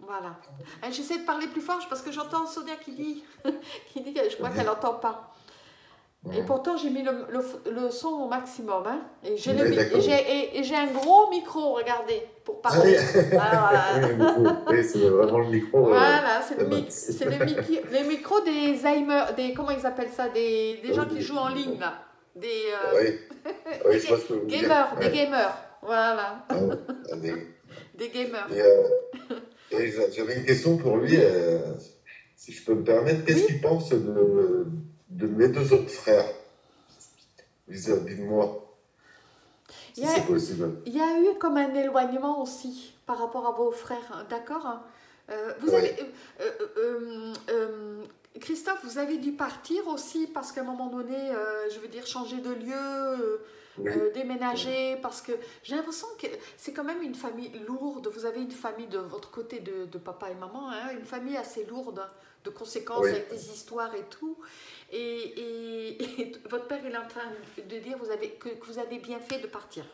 Voilà. Euh, J'essaie de parler plus fort parce que j'entends Sonia qui dit, qui dit que je crois qu'elle n'entend pas. Et pourtant, j'ai mis le, le, le son au maximum. Hein. Et j'ai ouais, un gros micro, regardez, pour parler. Ah, oui, voilà. Oui, c'est vraiment le micro. Voilà, c'est le, mi le micro, les micros des Zimmer, des, comment ils appellent ça, des, des gens qui jouent en ligne, là. Des, euh, oui. Oui, des je pense que vous gamers, ouais. des gamers, voilà. Ah, des... des gamers. Et, euh, et j'avais une question pour lui, euh, si je peux me permettre. Qu'est-ce oui. qu'il pense de... de mes deux autres frères vis-à-vis de moi, si c'est possible. Il y a eu comme un éloignement aussi par rapport à vos frères, d'accord euh, Vous oui. avez, euh, euh, euh, Christophe, vous avez dû partir aussi parce qu'à un moment donné, euh, je veux dire, changer de lieu, euh, oui. euh, déménager, oui. parce que j'ai l'impression que c'est quand même une famille lourde. Vous avez une famille de votre côté de, de papa et maman, hein, une famille assez lourde de conséquences oui. avec des histoires et tout. Et, et, et votre père il est en train de dire vous avez, que, que vous avez bien fait de partir.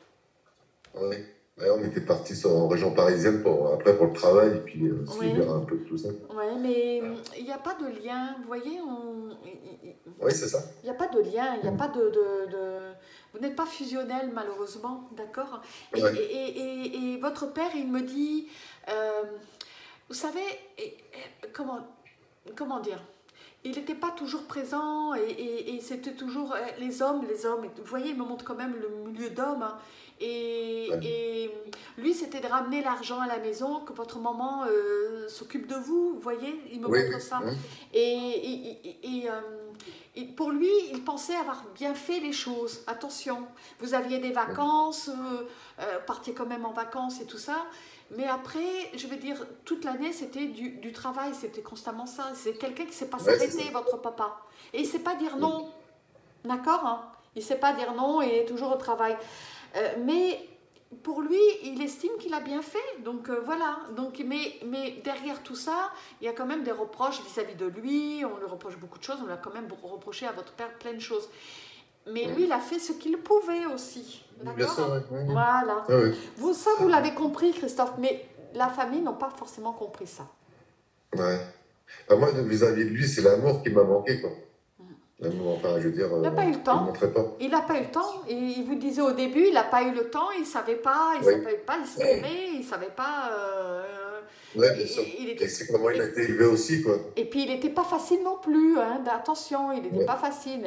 Oui, ouais, on était partis en région parisienne pour, après pour le travail et puis euh, se oui. libérer un peu de tout ça. Oui, mais il n'y a pas de lien, vous voyez on... Oui, c'est ça. Il n'y a pas de lien, il n'y a mmh. pas de... de, de... Vous n'êtes pas fusionnel malheureusement, d'accord et, ouais. et, et, et, et votre père il me dit, euh, vous savez, et, et, comment, comment dire il n'était pas toujours présent et, et, et c'était toujours les hommes, les hommes. Vous voyez, il me montre quand même le milieu d'hommes. Hein, et, ouais. et lui, c'était de ramener l'argent à la maison, que votre maman euh, s'occupe de vous. Vous voyez, il me oui, montre ça. Oui. Et, et, et, et, euh, et pour lui, il pensait avoir bien fait les choses. Attention, vous aviez des vacances, euh, euh, partiez quand même en vacances et tout ça. Mais après, je veux dire, toute l'année, c'était du, du travail, c'était constamment ça. C'est quelqu'un qui ne sait pas s'arrêter, ouais, votre papa. Et il ne sait pas dire non, d'accord hein? Il ne sait pas dire non et il est toujours au travail. Euh, mais pour lui, il estime qu'il a bien fait. Donc euh, voilà. Donc, mais, mais derrière tout ça, il y a quand même des reproches vis-à-vis de lui. On lui reproche beaucoup de choses. On lui a quand même reproché à votre père plein de choses. Mais lui, il a fait ce qu'il pouvait aussi. D'accord ouais. Voilà. Ah, oui. Vous, ça, vous l'avez compris, Christophe, mais la famille n'a pas forcément compris ça. Ouais. Enfin, moi, vis-à-vis de lui, c'est l'amour qui m'a manqué, quoi. L'amour, enfin, je veux dire... Il n'a pas eu le temps. Il n'a pas eu le temps. Et il vous disait au début, il n'a pas eu le temps, il ne savait pas, il ne oui. savait pas exprimer, il ne savait pas... Euh, ouais, bien sûr. Il était... Et c'est comment il a été élevé aussi, quoi. Et puis, il n'était pas facile non plus, hein, attention, il n'était ouais. pas facile.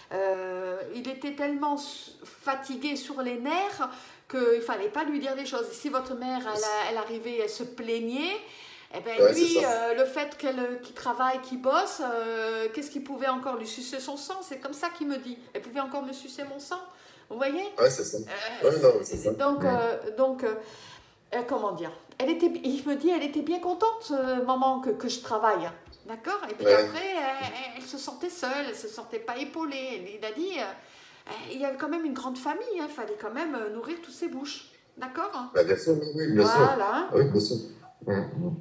Euh, il était tellement fatigué sur les nerfs qu'il ne fallait pas lui dire des choses. Et si votre mère, elle, elle arrivait, elle se plaignait, eh ben ouais, lui, euh, le fait qu'elle qu'il travaille, qu'il bosse, euh, qu'est-ce qu'il pouvait encore lui sucer son sang? C'est comme ça qu'il me dit. Elle pouvait encore me sucer mon sang. Vous voyez? Ouais, c'est ça. Euh, ouais, non, c'est ça. Donc, euh, donc euh, euh, comment dire? Elle était, il me dit, elle était bien contente, euh, maman, que, que je travaille. D'accord? Et puis ouais. après, elle, elle se sentait seule, elle ne se sentait pas épaulée. Il a dit, euh, il y avait quand même une grande famille, il hein, fallait quand même nourrir toutes ses bouches. D'accord? Bah, bien sûr, oui, bien voilà. sûr. Ah, oui, bien sûr. Mmh, mmh.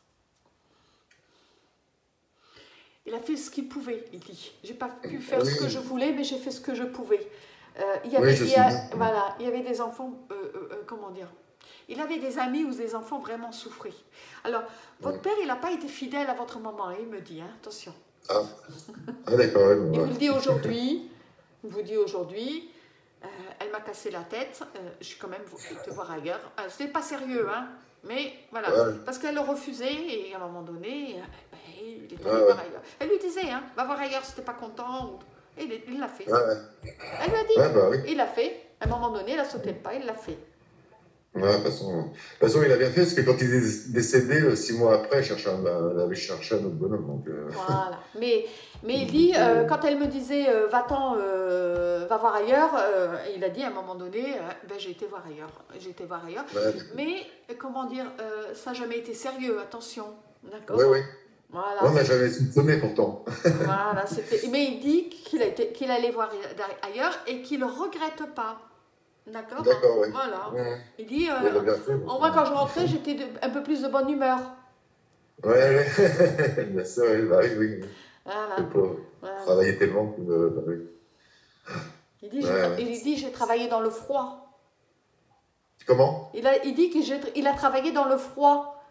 Il a fait ce qu'il pouvait, il dit. J'ai pas pu faire oui. ce que je voulais, mais j'ai fait ce que je pouvais. Euh, il, y avait, oui, il, y a, voilà, il y avait des enfants, euh, euh, comment dire, il avait des amis où des enfants vraiment souffraient. Alors, votre oui. père, il n'a pas été fidèle à votre maman, il me dit, hein, attention. Ah, ah d'accord. Ouais, il vous le dit aujourd'hui, il vous dit aujourd'hui, euh, elle m'a cassé la tête, euh, je suis quand même te voir ailleurs. Euh, c'était pas sérieux, hein. Mais voilà, ouais. parce qu'elle le refusait et à un moment donné, euh, ben, il est allé ouais, voir ouais. ailleurs. Elle lui disait, hein, va voir ailleurs si t'es pas content. Et il l'a fait. Ouais, ouais. Elle lui a dit, ouais, bah, oui. il l'a fait. À un moment donné, elle a sauté le pas, il l'a fait. Ouais, de toute façon, de toute façon, il a bien fait, parce que quand il est décédé, six mois après, cherché un, il avait cherché un autre bonhomme. Donc, euh... Voilà. Mais, mais il dit, euh, quand elle me disait, euh, va-t'en, euh, va voir ailleurs, euh, il a dit à un moment donné, euh, ben, j'ai été voir ailleurs. J'ai été voir ailleurs. Ouais. Mais, comment dire, euh, ça n'a jamais été sérieux, attention. D'accord ? Oui, oui. Voilà, on n'a jamais soupçonné pourtant. Voilà, mais il dit qu'il qu'il allait voir ailleurs et qu'il ne regrette pas. D'accord. D'accord, oui. Voilà. Mmh. Il dit, euh, fait, au moins quand je rentrais, j'étais un peu plus de bonne humeur. Oui, oui. Bien sûr, bah, oui, oui. Voilà. Voilà. Travailler tellement que... Euh, bah, oui. Il dit, ouais, ouais. il dit, j'ai travaillé dans le froid. Comment? Il, a, il dit qu'il a travaillé dans le froid.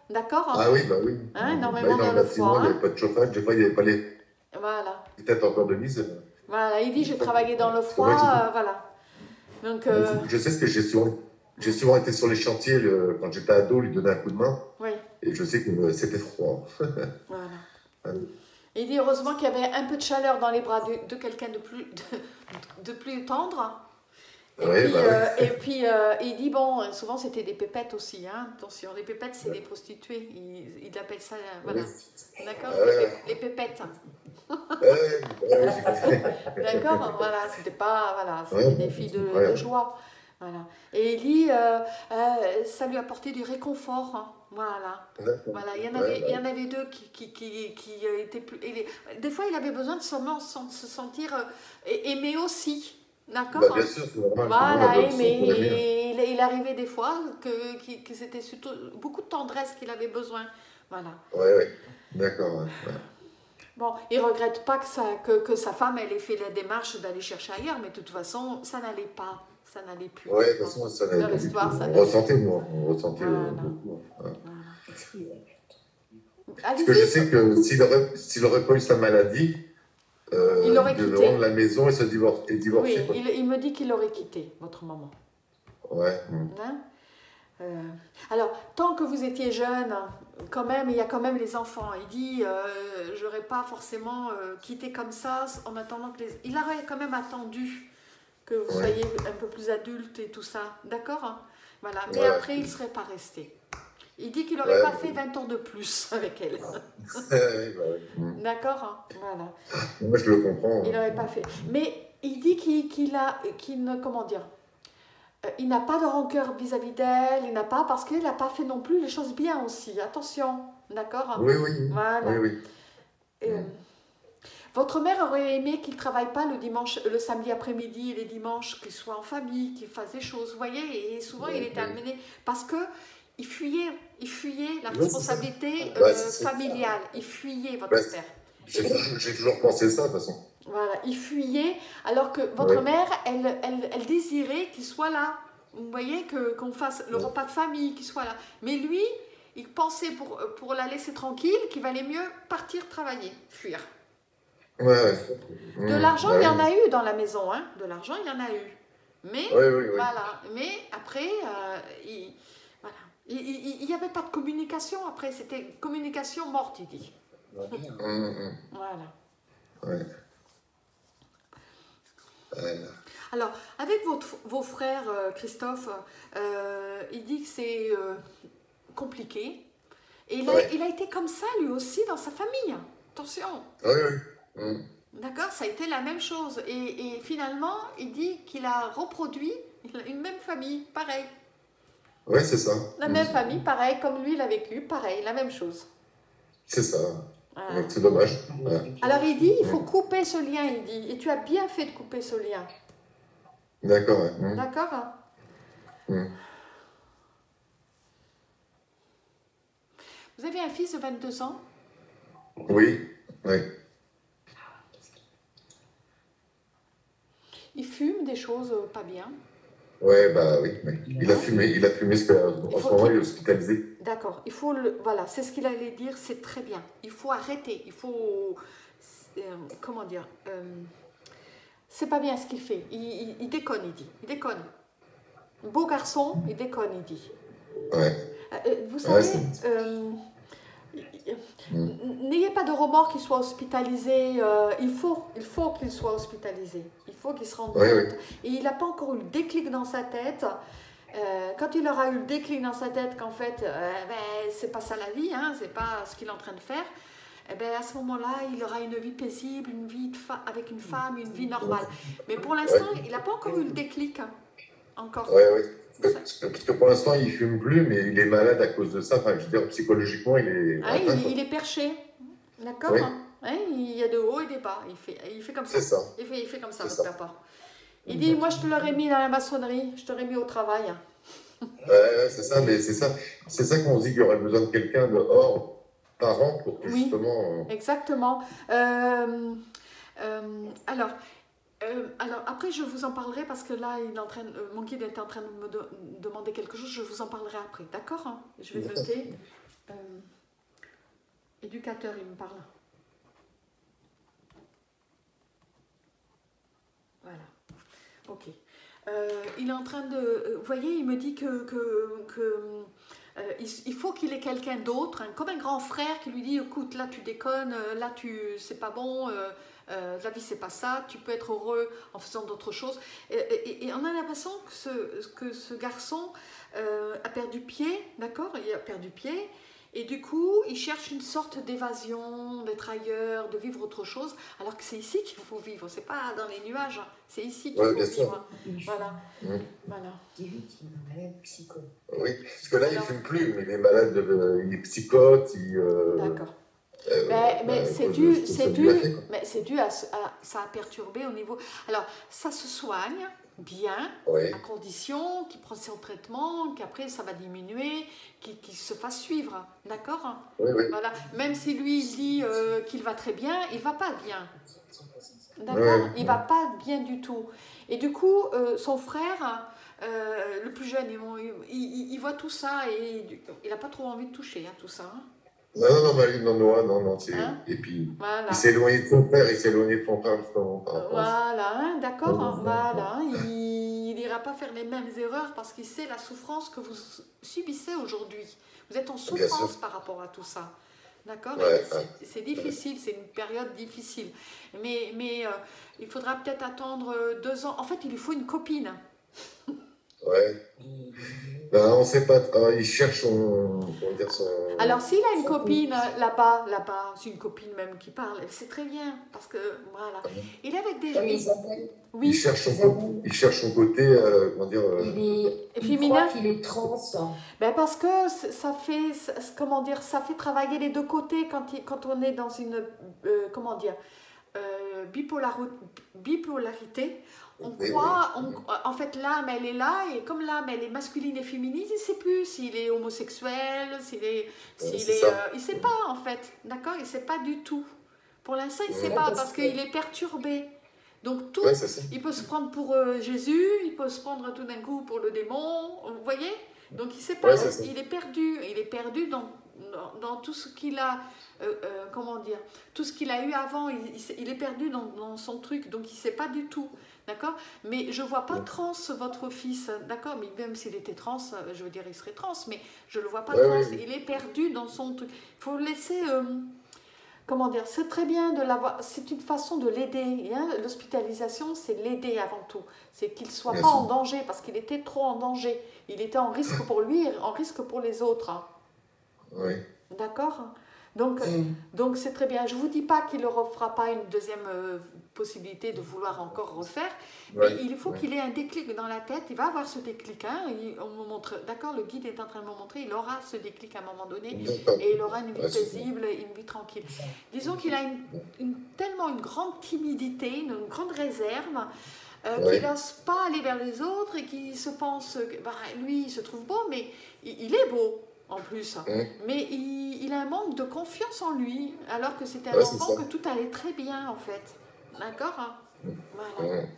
D'accord, hein? Ah oui, bah oui. Hein, Bah oui, énormément dans dans le le bâtiment, froid, il n'y hein? avait pas de chauffage. Des fois, il n'y avait pas les Voilà. têtes encore de mise. Voilà, il dit j'ai travaillé dans le C'est vrai que froid, euh, voilà. Donc, euh, je sais ce que j'ai souvent, j'ai souvent été sur les chantiers le- quand j'étais ado, lui donner un coup de main. oui, Et je sais que euh, c'était froid. voilà. Ah oui. Il dit heureusement qu'il y avait un peu de chaleur dans les bras de, de quelqu'un de plus, de, de plus tendre. Et Ouais, puis, bah ouais. euh, et puis euh, il dit, bon, souvent c'était des pépettes aussi, hein. Attention, les pépettes c'est des prostituées, il, il appelle ça, euh, voilà. Oui. D'accord, Ah les, ouais. pé- les pépettes. Ouais, ouais, j'ai compris. D'accord, voilà, c'était pas, voilà, c'était Ouais, des filles de, ouais. de joie. Voilà. Et il dit, euh, euh, ça lui apportait du réconfort, hein. Voilà. D'accord. Voilà, il y en Ouais, avait, bah il y en avait deux qui, qui, qui, qui euh, étaient plus. et les- des fois, il avait besoin de seulement sen- se sentir euh, aimé aussi. D'accord? Bah, bien sûr, c'est normal. Tout le monde a Voilà, besoin de se aimé. sentir aimé. Et il, il arrivait des fois que, que, que c'était surtout beaucoup de tendresse qu'il avait besoin. Voilà. Ouais, ouais. D'accord. Ouais. Ouais. Bon, il regrette pas que, ça, que, que sa femme elle ait fait la démarche d'aller chercher ailleurs, mais de toute façon, ça n'allait pas. Ça n'allait plus. Ouais, de toute façon, ça n'allait Dans pas du tout. l'histoire, ça On n'allait ressentait, moi, on ressentait euh, Voilà. beaucoup. Ouais. Voilà. Parce que je Allez-y, sais que s'il aurait, s'il aurait pas eu sa maladie, euh, Il aurait devait quitté. rendre la maison et se divorcer. Et divorcer oui, quoi. il, il me dit qu'il aurait quitté votre maman. Ouais. hum. Hein? Euh, alors, tant que vous étiez jeune, quand même, il y a quand même les enfants. Il dit, euh, j'aurais pas forcément euh, quitté comme ça en attendant que les... Il aurait quand même attendu que vous Ouais. soyez un peu plus adulte et tout ça. D'accord, hein? Voilà. Mais Ouais. après, il ne serait pas resté. Il dit qu'il n'aurait Ouais. pas fait vingt ans de plus avec elle. Ouais, bah ouais. Hum. D'accord, hein? Voilà. Moi, je le comprends. Il n'aurait pas fait. Mais il dit qu'il qu'il a, qu'il ne, comment dire, euh, il n'a pas de rancœur vis-à-vis d'elle, il n'a pas, parce qu'il n'a pas fait non plus les choses bien aussi. Attention, d'accord? Oui, oui. Voilà. Oui, oui. Euh, votre mère aurait aimé qu'il ne travaille pas le dimanche, le samedi après-midi et les dimanches, qu'il soit en famille, qu'il fasse des choses, vous voyez, et souvent il était amené, parce que il fuyait, il fuyait la Ouais, responsabilité c'est ça. euh, Ouais, c'est ça. familiale, il fuyait votre Ouais. père. J'ai toujours, j'ai toujours pensé ça, de toute façon. Voilà, il fuyait, alors que votre Ouais. mère, elle, elle, elle désirait qu'il soit là. Vous voyez, que, qu'on fasse le Ouais. repas de famille, qu'il soit là. Mais lui, il pensait pour, pour la laisser tranquille qu'il valait mieux partir travailler, fuir. Ouais, ouais. De Hum. l'argent, Ouais. il y en a eu dans la maison, hein. De l'argent, il y en a eu. Mais, Oui, oui, oui. voilà. Mais après, euh, il voilà. il n'y avait pas de communication après. C'était communication morte, il dit. Hum, hum. Voilà. Ouais. Ouais. Alors, avec votre, vos frères, euh, Christophe, euh, il dit que c'est euh, compliqué. Et il a, Ouais. il a été comme ça, lui aussi, dans sa famille. Attention, Oui, oui. Hum. d'accord? Ça a été la même chose. Et, et finalement, il dit qu'il a reproduit une même famille, pareil. Ouais, c'est ça. La Hum. même famille, pareil, comme lui, il a vécu, pareil, la même chose. C'est ça. Voilà. Donc, c'est dommage. Ouais. Alors, il dit, il faut couper ce lien, il dit. Et tu as bien fait de couper ce lien. D'accord, ouais. Hum. D'accord? Hein? Hum. Vous avez un fils de vingt-deux ans? Oui, oui. Il fume des choses euh, pas bien. Ouais, bah oui. oui. Il a fumé, il a fumé, parce qu'en Il ce faut moment, qu'il- il est hospitalisé. D'accord, il faut le... Voilà, c'est ce qu'il allait dire, c'est très bien. Il faut arrêter, il faut... euh, comment dire euh, c'est pas bien ce qu'il fait. Il, il- il déconne, il dit. Il déconne. Beau garçon, il déconne, il dit. Ouais. Euh, euh, vous Ouais, savez, c'est- euh, Mm. n'ayez pas de remords qu'il soit hospitalisé. euh, il faut, il faut qu'il soit hospitalisé. Il faut qu'il se rende Ouais, compte. ouais. Et il n'a pas encore eu le déclic dans sa tête. Euh, quand il aura eu le déclic dans sa tête qu'en fait, euh, ben, c'est pas ça la vie, hein, c'est pas ce qu'il est en train de faire, eh ben, à ce moment-là, il aura une vie paisible, une vie de fa- avec une femme, une vie normale. Mais pour l'instant, il n'a pas encore eu le déclic. hein, Encore. Ouais, ouais. Parce que, parce que pour l'instant, il fume plus, mais il est malade à cause de ça. Enfin, je veux dire, psychologiquement, il est. Ah, atteint, il, quoi. il est perché. D'accord Oui. hein. Hein, il y a de hauts et des bas. Il fait, il fait comme ça. C'est ça. Il fait, il fait comme ça, C'est votre ça. papa. Il dit, moi, je te l'aurais mis dans la maçonnerie, je t'aurais mis au travail. Ouais, ouais, c'est ça, mais c'est ça. C'est ça qu'on se dit qu'il y aurait besoin de quelqu'un de hors parent pour que Oui. justement. euh, Exactement. Euh, euh, alors, euh, alors, après, je vous en parlerai parce que là, il est en train, de- mon guide est en train de me de- demander quelque chose. Je vous en parlerai après. D'accord hein. Je vais D'accord. noter. euh, éducateur, il me parle. Voilà. Ok. Euh, il est en train de... Vous voyez, il me dit que... que, que euh, il, il faut qu'il ait quelqu'un d'autre, hein, comme un grand frère qui lui dit, écoute, là tu déconnes, là tu c'est pas bon, euh, euh, la vie c'est pas ça, tu peux être heureux en faisant d'autres choses. Et, et, et on a l'impression que ce, que ce garçon euh, a perdu pied, d'accord? Il a perdu pied. Et du coup, il cherche une sorte d'évasion, d'être ailleurs, de vivre autre chose, alors que c'est ici qu'il faut vivre, c'est pas dans les nuages, c'est ici qu'il Ouais, faut bien vivre. sûr. Voilà. Mmh. Voilà. Dis-lui qu'il est malade psycho. Oui, parce que là, Alors, il ne fume plus, mais il est malade, de, il est psychote, il... Euh, d'accord. euh, Mais, mais bah, c'est de dû, ce que c'est ça dû, lui a fait, quoi. mais c'est dû à, à, ça a perturbé au niveau. Alors, ça se soigne bien, Ouais. à condition qu'il prenne son traitement, qu'après ça va diminuer, qu'il qu'il se fasse suivre, d'accord? Oui, oui. Voilà. Même si lui il dit euh, qu'il va très bien, il va pas bien, d'accord? Ouais. Il va pas bien du tout. Et du coup, euh, son frère, euh, le plus jeune, il, il, il voit tout ça et il n'a pas trop envie de toucher hein, tout ça. Hein. Non, non, non, Marie, non, non, non, non, c'est... Hein? Et puis, Voilà. il s'est éloigné de son père, il s'est éloigné de son père, justement, par rapport à ça. Voilà, hein, d'accord, hein, Ouais, voilà. Il n'ira pas faire les mêmes erreurs parce qu'il sait la souffrance que vous subissez aujourd'hui. Vous êtes en Bien souffrance sûr. par rapport à tout ça. D'accord? Ouais, C'est- ouais. C'est difficile, c'est une période difficile. Mais, mais euh, il faudra peut-être attendre euh, deux ans. En fait, il lui faut une copine. Ouais. Ben, on ne sait pas, ah, il cherche son, comment dire, son... Alors, s'il a une Son copine euh, là-bas, là-bas, c'est une copine même qui parle, c'est très bien. Parce que, voilà. Il est avec des Comme gens. Isabelle, Il Oui, cherche son, Isabelle, co- il cherche son côté, euh, comment dire... euh, il est, il féminin. croit qu'il est trans. Ben parce que c- ça fait, c- comment dire, ça fait travailler les deux côtés quand, il- quand on est dans une, euh, comment dire, euh, bipolaro- bipolarité. On oui, croit, oui. on- en fait, l'âme, elle est là, et comme l'âme, elle est masculine et féminine, il ne sait plus s'il est homosexuel, s'il est, Ouais, s'il c'est est, ça. euh, il ne sait pas, en fait, d'accord? Il ne sait pas du tout. Pour l'instant, il ne sait Ouais. pas, Parce parce que- qu'il est perturbé. Donc, tout, Ouais, c'est ça. il peut se prendre pour euh, Jésus, il peut se prendre tout d'un coup pour le démon, vous voyez? Donc il sait pas, Ouais, c'est ça. il est perdu, il est perdu dans, dans, dans tout ce qu'il a, euh, euh, comment dire, tout ce qu'il a eu avant, il, il, s'est- il est perdu dans, dans son truc, donc il sait pas du tout, d'accord? Mais je vois pas Ouais. trans votre fils, d'accord? Mais même s'il était trans, euh, je veux dire il serait trans, mais je le vois pas Ouais, trans, ouais, oui. il est perdu dans son truc. Il faut le laisser... euh, comment dire, c'est très bien de l'avoir, c'est une façon de l'aider. Hein. L'hospitalisation, c'est l'aider avant tout. C'est qu'il ne soit Bien pas sûr. en danger, parce qu'il était trop en danger. Il était en risque pour lui et en risque pour les autres. Hein. Oui. D'accord? Donc, Mm. donc c'est très bien. Je ne vous dis pas qu'il ne refera pas une deuxième euh, possibilité de vouloir encore refaire, Ouais. mais il faut Ouais. qu'il ait un déclic dans la tête. Il va avoir ce déclic. Hein. Il- on me montre, d'accord, le guide est en train de me montrer, il aura ce déclic à un moment donné. D'accord. Et il aura une vie Ouais, c'est paisible et une vie tranquille. Disons qu'il a une, une- tellement une grande timidité, une, une grande réserve, euh, Ouais. qu'il n'ose pas aller vers les autres et qu'il se pense que bah, lui, il se trouve beau, mais il, il est beau en plus. Hum. Mais il, il a un manque de confiance en lui, alors que c'était un Ouais, c'est enfant ça. que tout allait très bien en fait. d'accord? Hein. Voilà. Ouais.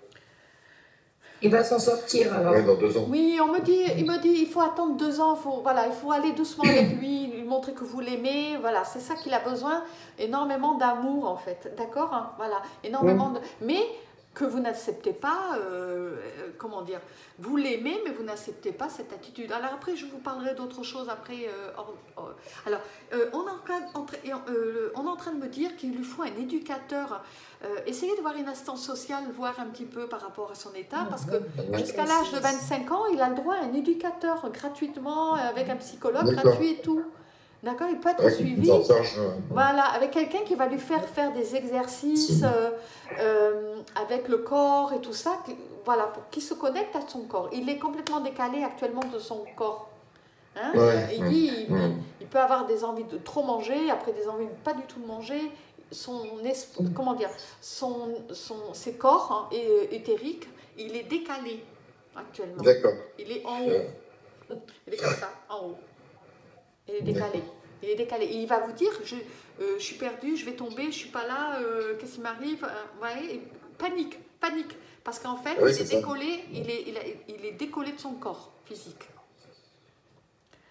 Il va s'en sortir alors. Ouais, dans deux ans. Oui, on me dit, il me dit, il faut attendre deux ans, faut, voilà, il faut aller doucement avec lui, lui montrer que vous l'aimez, voilà, c'est ça qu'il a besoin, énormément d'amour en fait, d'accord, hein, voilà, énormément de, mais que vous n'acceptez pas, euh, euh, comment dire, vous l'aimez, mais vous n'acceptez pas cette attitude. Alors après, je vous parlerai d'autre chose après. euh, hors- hors- alors, euh, on, est en train, entre- et, euh, on est en train de me dire qu'il lui faut un éducateur. Euh, essayez de voir une instance sociale, voir un petit peu par rapport à son état, parce que jusqu'à l'âge de vingt-cinq ans, il a le droit à un éducateur gratuitement, avec un psychologue D'accord. gratuit et tout. D'accord? Il peut être Ouais, suivi. en charge, euh, Voilà, avec quelqu'un qui va lui faire faire des exercices euh, euh, avec le corps et tout ça, qui, voilà, pour qu'il se connecte à son corps. Il est complètement décalé actuellement de son corps. Hein? Ouais, il ouais, dit, il, ouais. il- il peut avoir des envies de trop manger, après des envies de pas du tout de manger. Son, es- comment dire, son, son, ses corps hein, é- éthériques, il est décalé actuellement. D'accord. Il est en Ouais. haut. Il est comme ça, en haut. Il est décalé. Il est décalé. Et il va vous dire, je, euh, je suis perdu, je vais tomber, je suis pas là, euh, qu'est-ce qui m'arrive? Euh, ouais, et panique, panique. Parce qu'en fait, Ah oui, il, c'est est ça. décollé, il, est, il, a- il est décollé de son corps physique.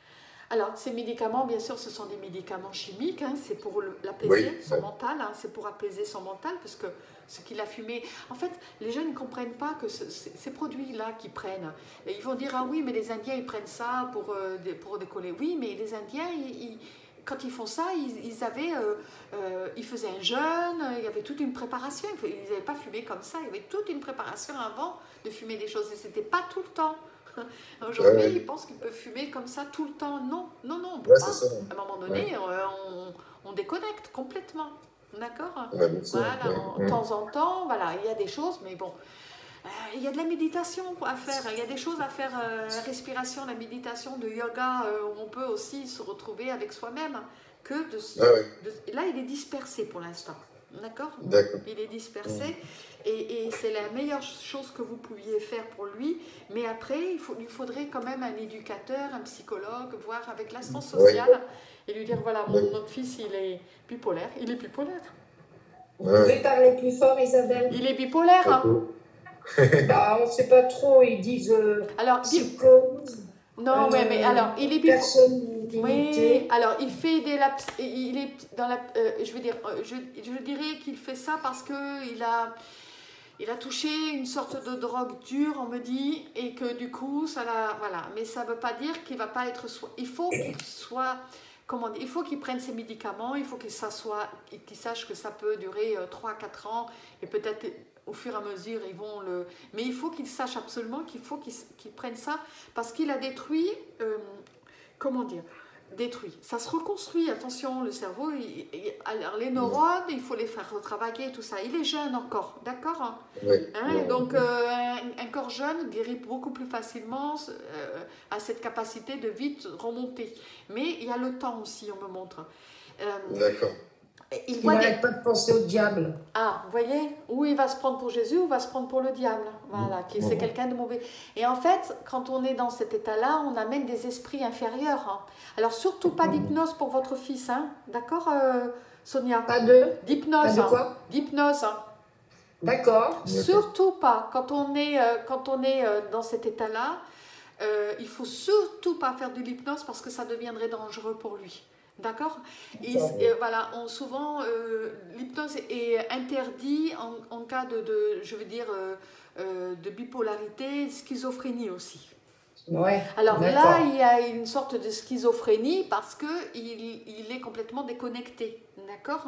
Alors, ces médicaments, bien sûr, ce sont des médicaments chimiques, hein, c'est pour l'apaiser, Oui, son ouais. mental, hein, c'est pour apaiser son mental, parce que ce qu'il a fumé... En fait, les jeunes ne comprennent pas que ce, ces, ces produits-là qu'ils prennent, et ils vont dire, ah oui, mais les Indiens, ils prennent ça pour, euh, pour décoller. Oui, mais les Indiens, ils, ils, quand ils font ça, ils, ils avaient... Euh, euh, ils faisaient un jeûne, il y avait toute une préparation, ils n'avaient pas fumé comme ça, il y avait toute une préparation avant de fumer des choses, et ce n'était pas tout le temps. Aujourd'hui, Ouais, ils pensent qu'ils peuvent fumer comme ça tout le temps. Non, non, non, on ne peut ouais, pas. c'est ça. À un moment Ouais, donné, euh, on, on déconnecte complètement. D'accord? ouais, bien sûr. Voilà, en- de Ouais, temps en temps, voilà, il y a des choses, mais bon, euh, il y a de la méditation à faire. Il y a des choses à faire, euh, la respiration, la méditation, de yoga, euh, où on peut aussi se retrouver avec soi-même. Que de, ouais, ouais, de- là, il est dispersé pour l'instant. D'accord? d'accord. Il est dispersé et, et c'est la meilleure chose que vous pouviez faire pour lui. Mais après, il faut, il faudrait quand même un éducateur, un psychologue, voir avec l'assistance Oui, sociale et lui dire voilà, mon, d'accord. notre fils, il est bipolaire. Il est bipolaire. Vous Ouais, pouvez ouais, parler plus fort, Isabelle? Il est bipolaire. Hein. d'accord. Bah, on ne sait pas trop, ils disent euh, Alors, bip- psychose, non, ouais, mais euh, alors, il est bipolaire. personne Oui, limitée. alors il fait des laps, il est dans la, euh, je veux dire, euh, je, je dirais qu'il fait ça parce que il a, il a touché une sorte de drogue dure, on me dit, et que du coup, ça l'a, voilà. Mais ça ne veut pas dire qu'il va pas être, so- il faut qu'il soit, comment dire, il faut qu'il prenne ses médicaments, il faut qu'il s'assoie, qu'il sache que ça peut durer euh, trois à quatre ans, et peut-être au fur et à mesure, ils vont le, mais il faut qu'il sache absolument qu'il faut qu'il qu'il prenne ça parce qu'il a détruit, euh, comment dire, détruit. Ça se reconstruit, attention, le cerveau, il, il- alors les neurones, il faut les faire retravailler, tout ça. Il est jeune encore, d'accord? Hein, Ouais, hein, ouais, donc, euh, un, un corps jeune guérit beaucoup plus facilement, euh, a cette capacité de vite remonter. Mais il y a le temps aussi, on me montre. Euh, d'accord. il Il voit des... n'arrête pas de penser au diable. Ah, vous voyez, ou il va se prendre pour Jésus, ou il va se prendre pour le diable. Voilà, qui c'est quelqu'un de mauvais. Et en fait, quand on est dans cet état-là, on amène des esprits inférieurs. Hein. Alors, surtout pas d'hypnose pour votre fils, hein. D'accord, euh, Sonia? Pas de, D'hypnose. pas de Hein. quoi? D'hypnose. Hein. D'accord. Surtout pas. Quand on est, euh, quand on est euh, dans cet état-là, euh, il faut surtout pas faire de l'hypnose parce que ça deviendrait dangereux pour lui. D'accord? Et, et voilà, on, souvent, euh, l'hypnose est interdit en, en cas de, de, je veux dire, euh, euh, de bipolarité, schizophrénie aussi. Ouais, Alors là, d'accord. il y a une sorte de schizophrénie parce qu'il il est complètement déconnecté. D'accord?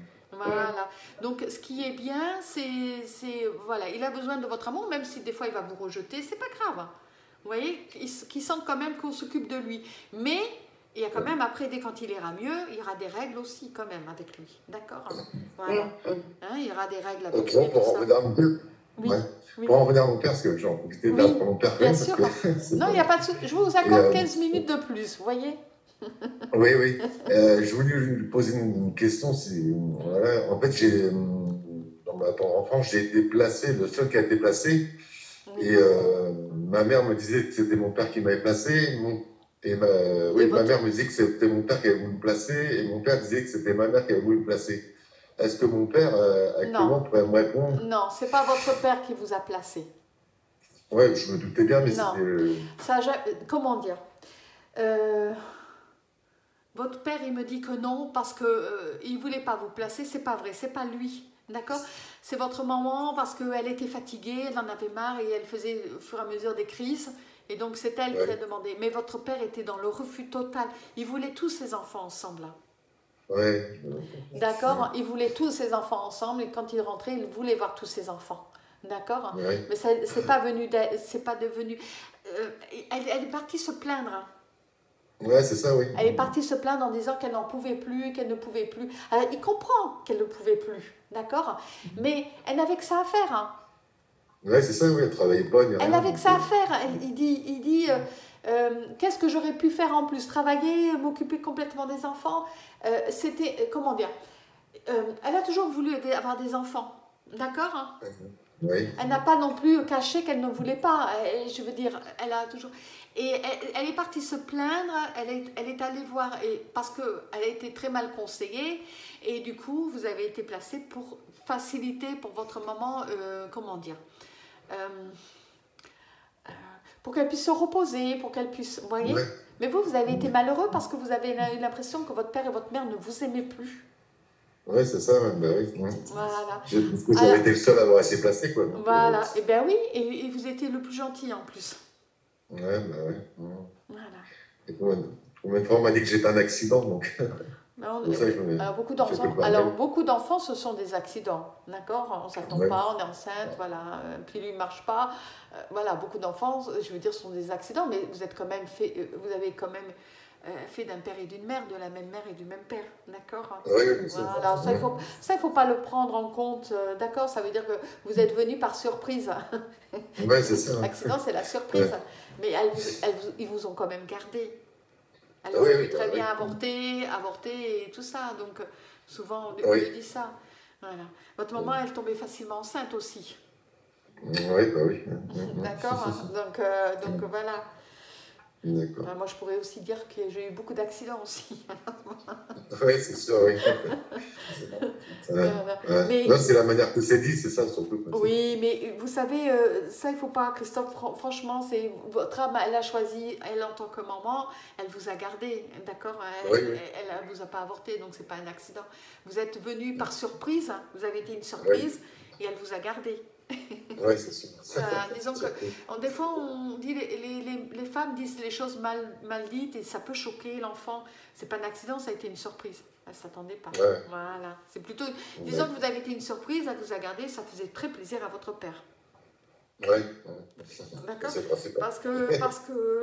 Voilà. Donc, ce qui est bien, c'est, c'est, voilà, il a besoin de votre amour, même si des fois il va vous rejeter, c'est pas grave. Vous voyez, qu'il sente quand même qu'on s'occupe de lui. Mais il y a quand même, après, dès quand il ira mieux, il y aura des règles aussi quand même avec lui. D'accord? Voilà. Hein, il y aura des règles avec Ok, lui. pour tout en ça. revenir à mon père. Oui. Ouais. Oui. Pour en revenir à mon père, parce que j'en profitais Oui, pour mon père quand bien même. sûr. Parce que c'est Non, il pas- n'y a pas de souci. Je vous accorde Et, euh, quinze minutes de plus, vous voyez? Oui, oui. Euh, je voulais lui poser une question. Si, voilà. En fait, j'ai, euh, dans ma tendre enfance, j'ai été placé, le seul qui a été placé. Oui. Et euh, ma mère me disait que c'était mon père qui m'avait placé. Mon- et ma, oui, Et ma votre- mère me disait que c'était mon père qui avait voulu me placer. Et mon père disait que c'était ma mère qui avait voulu me placer. Est-ce que mon père, euh, actuellement, pourrait me répondre? Non, c'est pas votre père qui vous a placé. Ouais, je me doutais bien, mais Non. c'était. euh, Ça, ja- comment dire? Euh, Votre père, il me dit que non parce que euh, il voulait pas vous placer. C'est pas vrai, c'est pas lui, d'accord? C'est votre maman parce qu'elle était fatiguée, elle en avait marre et elle faisait au fur et à mesure des crises. Et donc c'est elle Ouais. qui a demandé. Mais votre père était dans le refus total. Il voulait tous ses enfants ensemble. Là. Ouais. D'accord? Il voulait tous ses enfants ensemble et quand il rentrait, il voulait voir tous ses enfants. D'accord? Ouais. Mais ça- c'est pas venu, d'elle- c'est pas devenu. euh, elle, elle est partie se plaindre. Ouais, c'est ça, oui. Elle est partie se plaindre en disant qu'elle n'en pouvait plus, qu'elle ne pouvait plus. Alors, il comprend qu'elle ne pouvait plus, d'accord? Mais elle n'avait que ça à faire. Hein. Ouais, c'est ça, oui. Elle travaillait pas, ni rien. Elle n'avait que ça à donc, faire. Elle, il dit, il dit euh, euh, qu'est-ce que j'aurais pu faire en plus? Travailler, m'occuper complètement des enfants. Euh, C'était, euh, comment dire? Euh, elle a toujours voulu avoir des enfants, d'accord? Hein. euh, Oui. Elle n'a pas non plus caché qu'elle ne voulait pas. Elle- je veux dire, elle a toujours... Et elle, elle est partie se plaindre, elle est, elle est allée voir, et, parce qu'elle a été très mal conseillée, et du coup, vous avez été placé pour faciliter pour votre maman, euh, comment dire, euh, euh, pour qu'elle puisse se reposer, pour qu'elle puisse, vous voyez, Ouais. Mais vous, vous avez été malheureux parce que vous avez eu l'impression que votre père et votre mère ne vous aimaient plus. Oui, c'est ça, ouais, bah oui. Ouais. Voilà. Je- Parce que j'avais été le seul à avoir assez placé, quoi. Donc, Voilà. euh, Et bien oui, et, et vous étiez le plus gentil en plus. ouais, bah ouais. Ouais. Voilà. Et combien, combien de fois on m'a dit que j'étais un accident, donc. Mais on- C'est pour ça que je me- alors beaucoup je peux d'enfants, pas alors même. beaucoup d'enfants, ce sont des accidents, d'accord? On s'attend Ouais. pas, on est enceinte, voilà. euh, Puis lui il marche pas, euh, voilà. Beaucoup d'enfants, je veux dire, sont des accidents, mais vous êtes quand même fait, euh, vous avez quand même euh, fait d'un père et d'une mère, de la même mère et du même père, d'accord? Oui, oui, c'est Voilà. Ça il faut, ça il faut pas le prendre en compte, euh, d'accord? Ça veut dire que vous êtes venu par surprise. Ouais, c'est ça. Ouais. L'accident c'est la surprise, Ouais. mais elles vous- elles vous- ils vous ont quand même gardé. Elle Ah aurait oui, pu oui, très bah bien oui. avorter, avorter et tout ça. Donc, euh, souvent, on, Oui. on lui dit ça. Voilà. Votre maman, elle tombait facilement enceinte aussi. Oui, bah oui. D'accord? Hein. Donc, euh, donc voilà. D'accord. Ben, moi, je pourrais aussi dire que j'ai eu beaucoup d'accidents aussi. Oui, c'est sûr, oui. Ouais. Voilà. Ouais. Mais- Non, c'est la manière que c'est dit, c'est ça surtout. quoi. Oui, mais vous savez, euh, ça, il faut pas, Christophe, fran- franchement, c'est votre âme, elle a choisi, elle, en tant que maman, elle vous a gardé, d'accord? Elle, Oui, oui. elle, elle vous a pas avorté, donc c'est pas un accident. Vous êtes venu par surprise, hein, vous avez été une surprise, et elle vous a gardé. Oui, c'est sûr. Voilà, disons que, on- des fois, on dit, les, les, les, les femmes disent les choses mal, mal dites, et ça peut choquer l'enfant. C'est pas un accident, ça a été une surprise. Elle s'attendait pas. Ouais. Voilà, c'est plutôt, disons que vous avez été une surprise, elle vous a gardé, ça faisait très plaisir à votre père. Oui. D'accord. C'est pas, c'est pas. Parce que, parce que euh,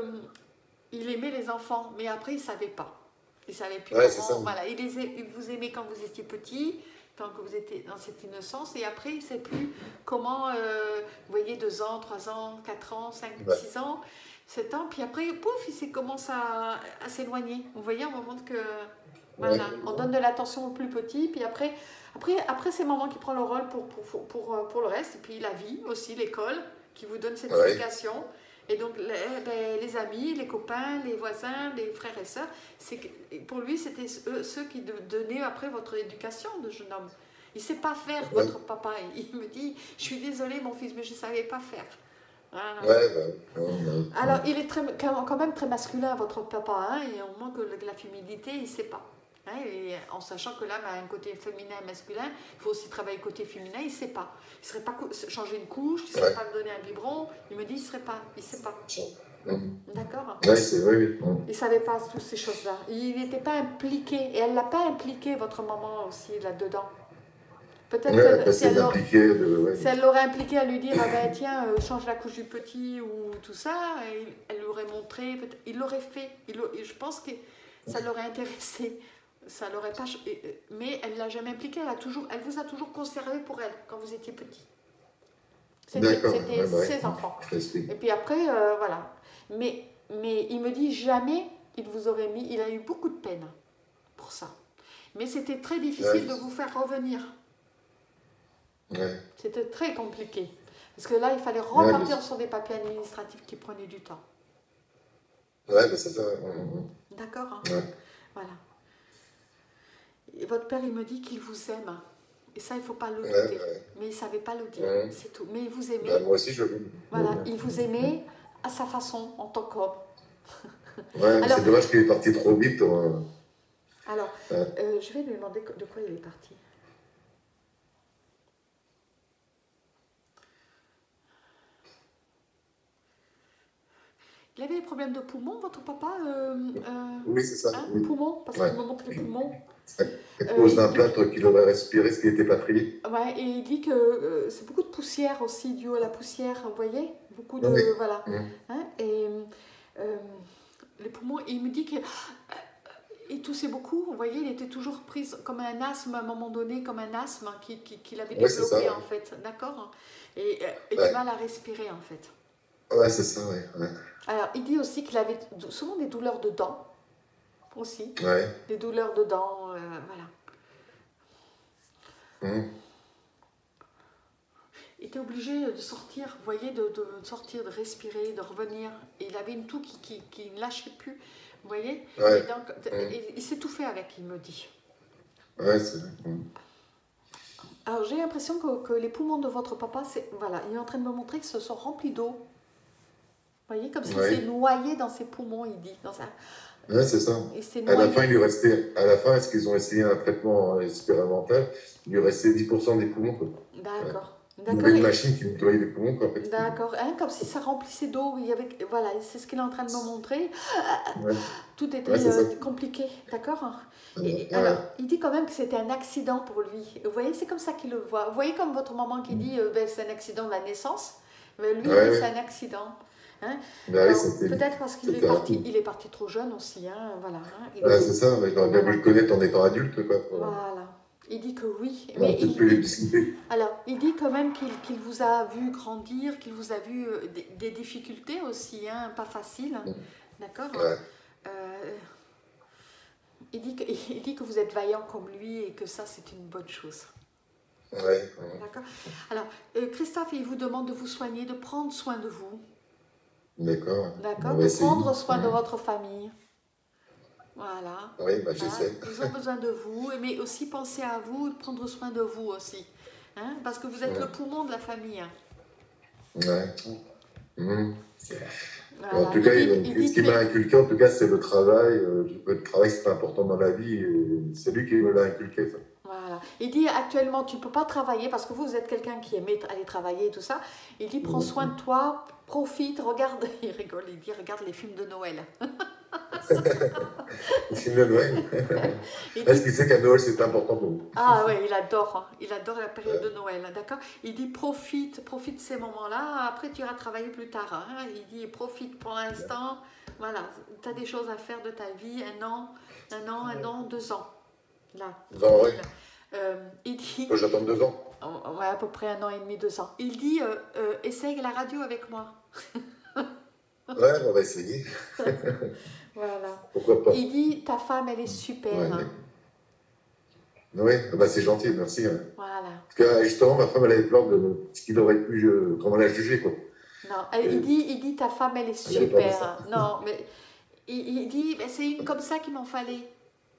il aimait les enfants, mais après il savait pas. Il savait plus Ouais, c'est comment. ça. Voilà, il, les a- il vous aimait quand vous étiez petit, quand vous étiez dans cette innocence, et après il sait plus comment. euh, vous voyez, deux ans, trois ans, quatre ans, cinq, Ouais. six ans, sept ans, puis après, pouf, il s'est commencé à, à s'éloigner. Vous voyez, on montre que voilà, Ouais. on donne de l'attention aux plus petits, puis après, après, après c'est maman qui prend le rôle pour, pour, pour, pour, pour le reste, et puis la vie aussi, l'école, qui vous donne cette Ouais. éducation. Et donc, les, ben, les amis, les copains, les voisins, les frères et sœurs, c'est que, pour lui, c'était eux, ceux qui de- donnaient après votre éducation de jeune homme. Il ne sait pas faire, Ouais. votre papa. Il me dit, je suis désolée, mon fils, mais je ne savais pas faire. Voilà. Ouais, bah, ouais, ouais. Alors, il est très, quand même très masculin, votre papa, hein, et on manque de la féminité, il ne sait pas. Hein, et en sachant que l'âme a un côté féminin et masculin, il faut aussi travailler côté féminin, il ne sait pas. Il ne saurait pas cou- changer une couche, il ne saurait Ouais. pas me donner un biberon, il me dit, il ne saurait pas, il ne sait pas. Mhm. D'accord? Ouais, c'est oui, oui. Mhm. Il ne savait pas toutes ces choses-là. Il n'était pas impliqué, et elle ne l'a pas impliqué, votre maman aussi, là-dedans. Peut-être Ouais, que après, si c'est elle l'a- d'impliquer. De, ouais. si elle l'aurait impliqué à lui dire, ah ben tiens, euh, change la couche du petit ou tout ça, et il- elle l'aurait montré, peut-être- il l'aurait fait. Il l'a- et je pense que ça l'aurait intéressé. Ça l'aurait pas. ch- et- et- Mais elle ne l'a jamais impliqué. Elle, a toujours, elle vous a toujours conservé pour elle quand vous étiez petit. C'était D'accord. c'était Ouais, bah, ouais. ses enfants. Je t'explique. Et puis après, euh, voilà. Mais, mais il me dit jamais il vous aurait mis. Il a eu beaucoup de peine pour ça. Mais c'était très difficile Ouais. de vous faire revenir. Ouais. C'était très compliqué. Parce que là, il fallait repartir mais- sur des papiers administratifs qui prenaient du temps. Ouais, bah, c'est ça. Ouais. Mhm. D'accord, hein? Ouais. Voilà. Et votre père, il me dit qu'il vous aime. Et ça, il ne faut pas le douter. Ouais, ouais. Mais il ne savait pas le dire, Ouais. c'est tout. Mais il vous aimait. Bah, moi aussi, je veux. Voilà, Ouais, il vous aimait à sa façon, en tant qu'homme. Ouais, mais Alors- c'est dommage qu'il est parti trop vite. hein. Alors, Ouais. euh, je vais lui demander de quoi il est parti. Il avait des problèmes de poumons, votre papa euh, euh, Oui, c'est ça. hein, Oui. poumons, parce Ouais. qu'il me montre les poumons. À cause Euh, d'un il- plâtre qu'il aurait respiré, ce qui n'était pas pris. Ouais, et il dit que euh, c'est beaucoup de poussière aussi, dû à la poussière, vous voyez? Beaucoup de... Oui. Voilà. Mhm. Hein, et euh, les poumons, il me dit que... Il toussait beaucoup, vous voyez, il était toujours pris comme un asthme à un moment donné, comme un asthme qu'il qui, qu'il avait Ouais, c'est développé ça, ouais. en fait, d'accord? Et, euh, et Ouais. du mal à respirer en fait. Ouais, c'est ça, ouais. Ouais. Alors, il dit aussi qu'il avait souvent des douleurs de dents, aussi, Ouais. des douleurs de dents, euh, voilà. Mhm. Il était obligé de sortir, vous voyez, de, de sortir, de respirer, de revenir. Et il avait une toux qui, qui, qui ne lâchait plus, vous voyez. Ouais. Et donc, Mm. il, il s'étouffait avec, il me dit. Ouais, c'est vrai. Mhm. Alors, j'ai l'impression que, que les poumons de votre papa, c'est, voilà, il est en train de me montrer qu'ils se sont remplis d'eau. voyez, comme s'il Ouais. s'est noyé dans ses poumons, il dit. Dans sa... Ouais, c'est ça. Il s'est À la noyé. fin, il lui restait, à la fin, est-ce qu'ils ont essayé un traitement expérimental? Il lui restait dix pour cent des poumons, quoi. D'accord. Il y D'accord. avait une Et- machine qui nettoyait les poumons, quoi. En fait. D'accord. Hein, comme si ça remplissait d'eau. Il y avait... Voilà, c'est ce qu'il est en train de me montrer. Ouais. Tout était Ouais, c'est ça. euh, compliqué, d'accord? Et, Ouais. alors, il dit quand même que c'était un accident pour lui. Vous voyez, c'est comme ça qu'il le voit. Vous voyez comme votre maman qui dit euh, ben, c'est un accident de la naissance. Mais lui, il Ouais, dit ouais. c'est un accident. Hein? Ben oui, Alors, c'était. peut-être parce qu'il est c'était parti, rapide. il est parti trop jeune aussi. Hein, voilà. Hein, il, Ouais, c'est ça, mais il aurait bien Voilà. voulu le connaître en étant adulte, quoi. voilà. Il dit que oui, On aurait mais peut-être il, pu lui il- discuter. alors, il dit quand même qu'il qu'il vous a vu grandir, qu'il vous a vu euh, des, des difficultés aussi, hein, pas faciles, d'accord? Ouais. Euh, il, dit que, il dit que vous êtes vaillant comme lui et que ça, c'est une bonne chose. Ouais. Ouais. D'accord? Alors, euh, Christophe, il vous demande de vous soigner, de prendre soin de vous, D'accord. d'accord? On va De essayer. prendre soin de Ouais. votre famille. Voilà. Oui, bah Hein, j'essaie. ils ont besoin de vous, mais aussi pensez à vous, de prendre soin de vous aussi. Hein, parce que vous êtes Ouais. le poumon de la famille. hein. Ouais. Mhm. Voilà. En tout cas, il il- dit, il dit ce qui que m'a les- inculqué, en tout cas, c'est le travail. Euh, le travail, c'est important dans la vie. et C'est lui qui me l'a inculqué, ça. Voilà. Il dit actuellement, tu ne peux pas travailler parce que vous, vous êtes quelqu'un qui aimait aller travailler et tout ça. Il dit, prends soin de toi, profite, regarde. Il rigole, il dit, regarde les films de Noël. Le film de Noël. Il Est-ce dit, qu'il sait qu'à Noël, c'est important pour vous? ah ouais, il adore, hein. Il adore la période de Noël, hein, d'accord? Il dit, profite, profite de ces moments-là, après tu iras travailler plus tard. hein. Il dit, profite pour l'instant, voilà, tu as des choses à faire de ta vie, un an, un an, un an, deux ans. Là, Non, ouais. Euh, il dit, Faut que j'attende deux ans. ouais, à peu près un an et demi, deux ans. Il dit, euh, euh, essaye la radio avec moi. Ouais, on va essayer. Voilà. Pourquoi pas? Il dit, ta femme, elle est super. Ouais, hein. Oui, bah, c'est gentil, merci. hein. Voilà. Parce que justement, ma femme, elle avait peur de ce qu'il aurait pu, je- comment la juger, quoi. Non, elle- il, dit, il dit, ta femme, elle est Elle avait peur de super. ça. hein. Non, mais il, il dit, ben, c'est une comme ça qu'il m'en fallait.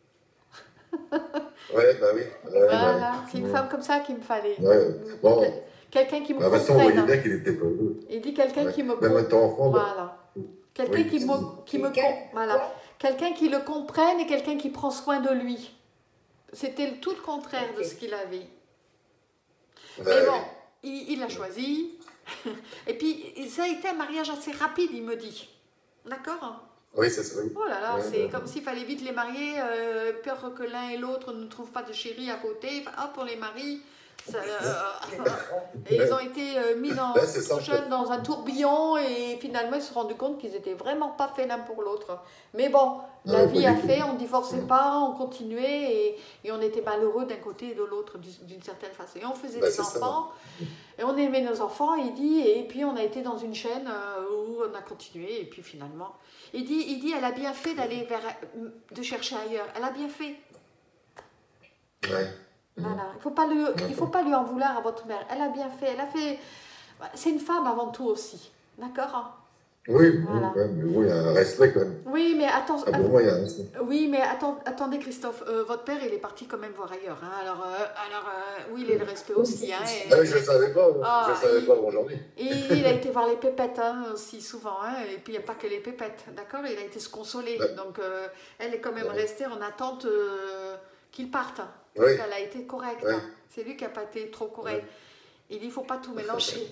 Ouais, bah oui. Ouais, Voilà, bah, c'est une ouais. femme comme ça qu'il me fallait. Ouais. Bon, Quel- Quelqu'un qui me bah, de toute façon, on comprenne. voyait bien qu'il était pas heureux. Il dit quelqu'un Ouais. qui me Même comprenne. étant enfant, bah, Voilà. Quelqu'un Oui. qui me, qui me Quelqu'un- com- voilà. Quelqu'un qui le comprenne et quelqu'un qui prend soin de lui. C'était tout le contraire de ce qu'il avait. bah, Mais bon, oui. il il l'a choisi. Et puis, ça a été un mariage assez rapide, il me dit. D'accord? Oui, c'est ça. Oui. Oh là là, Ouais, c'est ouais. comme s'il fallait vite les marier, euh, peur que l'un et l'autre ne trouvent pas de chéri à côté. Enfin, hop, on les marie. Ça, euh, et ils ont été euh, mis dans, Ouais, c'est ça, trop en fait. jeunes dans un tourbillon et finalement ils se sont rendus compte qu'ils étaient vraiment pas faits l'un pour l'autre. Mais bon, la Ouais, vie pas a du tout. fait, on ne divorçait pas, on continuait et, et on était malheureux d'un côté et de l'autre du- d'une certaine façon. Et on faisait Bah, des c'est ça. enfants et on aimait nos enfants, il dit, et puis on a été dans une chaîne euh, où on a continué et puis finalement. Il dit, il dit elle a bien fait d'aller vers, de chercher ailleurs. Elle a bien fait. Ouais. Voilà. Il ne faut, pas lui- il faut pas lui en vouloir à votre mère. Elle a bien fait. Elle a fait. C'est une femme avant tout aussi. D'accord? Oui, Voilà. oui, quand même, mais bon, il y a un respect quand même. Oui, mais attends, Ah, pour moi, il y a un respect. oui, mais attends, attendez, Christophe. euh, votre père, il est parti quand même voir ailleurs. hein. Alors, euh, alors euh, oui, il est le respect aussi. hein, et- Ah, oui, je ne savais pas, moi. Ah, je ne savais il- pas aujourd'hui. Et il a été voir les pépettes hein, aussi souvent, hein, et puis il n'y a pas que les pépettes, d'accord? Il a été se consoler, Ouais. donc euh, elle est quand même Ouais. restée en attente euh, qu'il parte. Oui. Donc elle a été correcte, Ouais. hein. C'est lui qui n'a pas été trop correct. Il dit, il ne faut pas tout mélanger.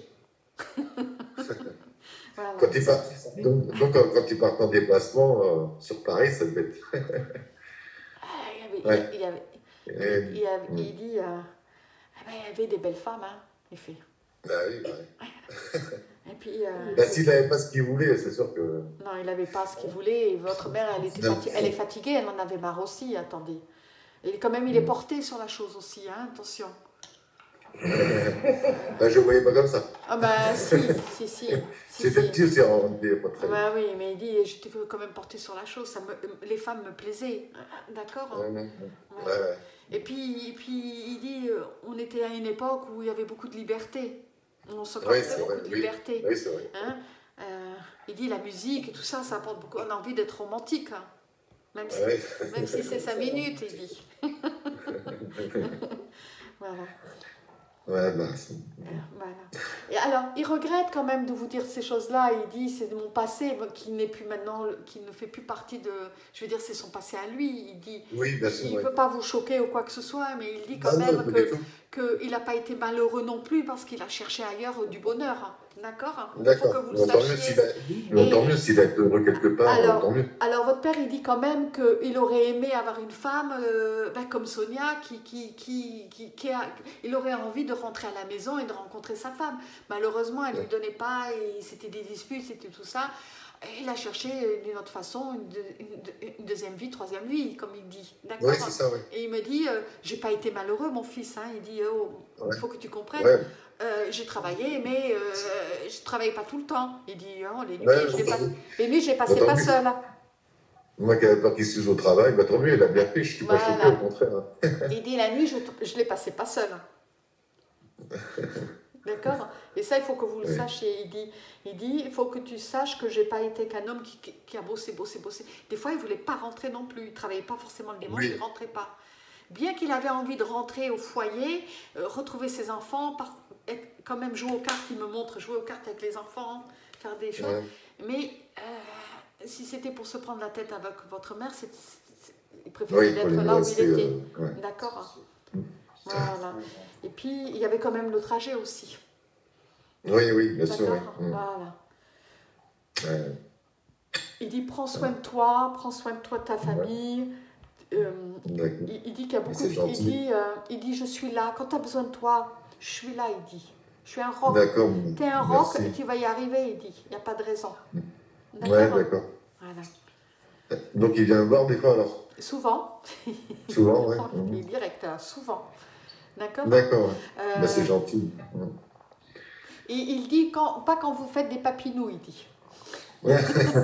Voilà. Quand il part, donc, donc, quand, quand il part en déplacement euh, sur Paris, ça devait être. Ah, il, y avait, Ouais. il, y avait, Eh, il, y avait- mm. il dit, euh, ah ben, il y avait des belles femmes, hein, il fait. Bah oui, bah oui. Et puis, euh, Bah, s'il n'avait pas ce qu'il voulait, c'est sûr que. non, il n'avait pas ce qu'il voulait. Et votre mère, elle, était Non. fati- elle est fatiguée, elle en avait marre aussi, attendez. Et quand même, il est porté sur la chose aussi, hein, attention. Bah, je ne voyais pas comme ça. Ah ben, si, si, si. si, C'était si. petit aussi, on n'était pas très. Bah oui, mais il dit, j'étais quand même portée sur la chose, ça me, les femmes me plaisaient, d'accord hein. Ouais, ouais, Ouais. ouais, ouais. Et puis, et puis, il dit, euh, on était à une époque où il y avait beaucoup de liberté. On s'accordait Oui, c'est beaucoup vrai, de oui. liberté. Oui, c'est vrai. Hein. Euh, il dit, la musique et tout ça, ça apporte beaucoup. On a envie d'être romantique, hein. Même si, Ouais. même si c'est cinq minutes, il dit. Voilà. Ouais, bah, c'est- Euh, voilà. Et alors, il regrette quand même de vous dire ces choses-là. Il dit, c'est de mon passé qui n'est plus maintenant, qui ne fait plus partie de... Je veux dire, c'est son passé à lui. Il dit, Oui, bien sûr. il ne Oui. veut pas vous choquer ou quoi que ce soit, mais il dit quand Non, même non, que qu'il n'a pas été malheureux non plus parce qu'il a cherché ailleurs du bonheur. D'accord? Il faut D'accord. que vous le Bon, tant mieux sachiez. s'il a... bon, tant Et- mieux s'il est heureux quelque part, Alors, tant mieux. alors, votre père, il dit quand même qu'il aurait aimé avoir une femme euh, ben, comme Sonia, qui, qui, qui, qui, qui a, il aurait envie de rentrer à la maison et de rencontrer sa femme. Malheureusement, elle ne lui donnait pas, et c'était des disputes, c'était tout ça. Et il a cherché d'une autre façon une, de- une- une deuxième vie, troisième vie, comme il dit. D'accord? Oui, c'est ça, oui. Et il me dit, euh, j'ai pas été malheureux, mon fils. Hein. Il dit, oh, il Ouais. faut que tu comprennes. Ouais. Euh, j'ai travaillé, mais euh, je ne travaillais pas tout le temps. Il dit, oh, les nuits, Ouais, je les bon, passe, bon. les nuits, je les passais Bon, tant pas mieux. seule. Moi qui n'avais pas qu'ici au travail, bah, tant mieux, il a bien fait, je ne suis pas Voilà. choqué, au contraire. Hein. Il dit, la nuit, je ne les passais pas seule. D'accord? Et ça, il faut que vous le Oui. sachiez. Il dit, il dit, il faut que tu saches que je n'ai pas été qu'un homme qui, qui, qui a bossé, bossé, bossé. Des fois, il ne voulait pas rentrer non plus. Il ne travaillait pas forcément le dimanche, Oui. il ne rentrait pas. Bien qu'il avait envie de rentrer au foyer, euh, retrouver ses enfants, par- être- quand même jouer aux cartes, il me montre jouer aux cartes avec les enfants, faire des choses. Ouais. Mais euh, si c'était pour se prendre la tête avec votre mère, c'est, c'est- il préférait Oui, il être fallait là où il rester, était. euh, ouais. D'accord? Voilà. Et puis, il y avait quand même le trajet aussi. Oui, oui, bien sûr. D'accord? Oui. Mm. Voilà. Ouais. Il dit, prends soin de toi, prends soin de toi, de ta famille. Euh, D'accord. il, il dit qu'il y a beaucoup C'est de... Il gentil. dit, euh, il dit, je suis là. Quand tu as besoin de toi, je suis là, il dit. Je suis un roc. D'accord. Tu es un roc Merci. et tu vas y arriver, il dit. Il n'y a pas de raison. Ouais, d'accord. Voilà. Donc il vient me voir des fois alors? Souvent. Souvent, ouais. Il est Mhm. direct, hein, souvent. D'accord? D'accord. Euh, Bah, c'est gentil. Mhm. il, il dit, quand, pas quand vous faites des papinous, il dit. Ouais.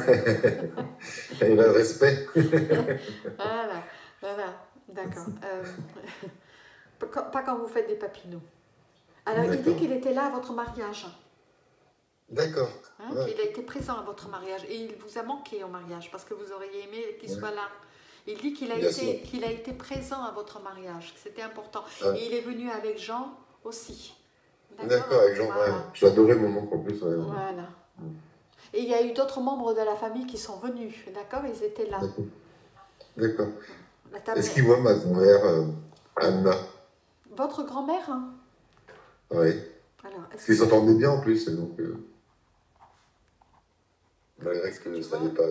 Il a le respect. Voilà, voilà, d'accord. Euh, pas quand- pas quand vous faites des papinous. Alors, il dit D'accord. qu'il était là à votre mariage. D'accord. Hein, Ouais. qu'il a été présent à votre mariage. Et il vous a manqué au mariage parce que vous auriez aimé qu'il Ouais. soit là. Il dit qu'il a, Bien été, sûr. qu'il a été présent à votre mariage, que c'était important. Ouais. Et il est venu avec Jean aussi. D'accord, avec Jean. Voilà. Ouais. J'adorais mon oncle en plus. Ouais. Voilà. Et il y a eu d'autres membres de la famille qui sont venus, d'accord? Ils étaient là. D'accord. D'accord. La table- Est-ce qu'il voit ma grand-mère, euh, Anna? Votre grand-mère, hein? Oui. Alors, est-ce Parce qu'ils s'entendaient bien en plus, et donc. Euh... Malgré Est-ce que que tu ça vois n'est pas.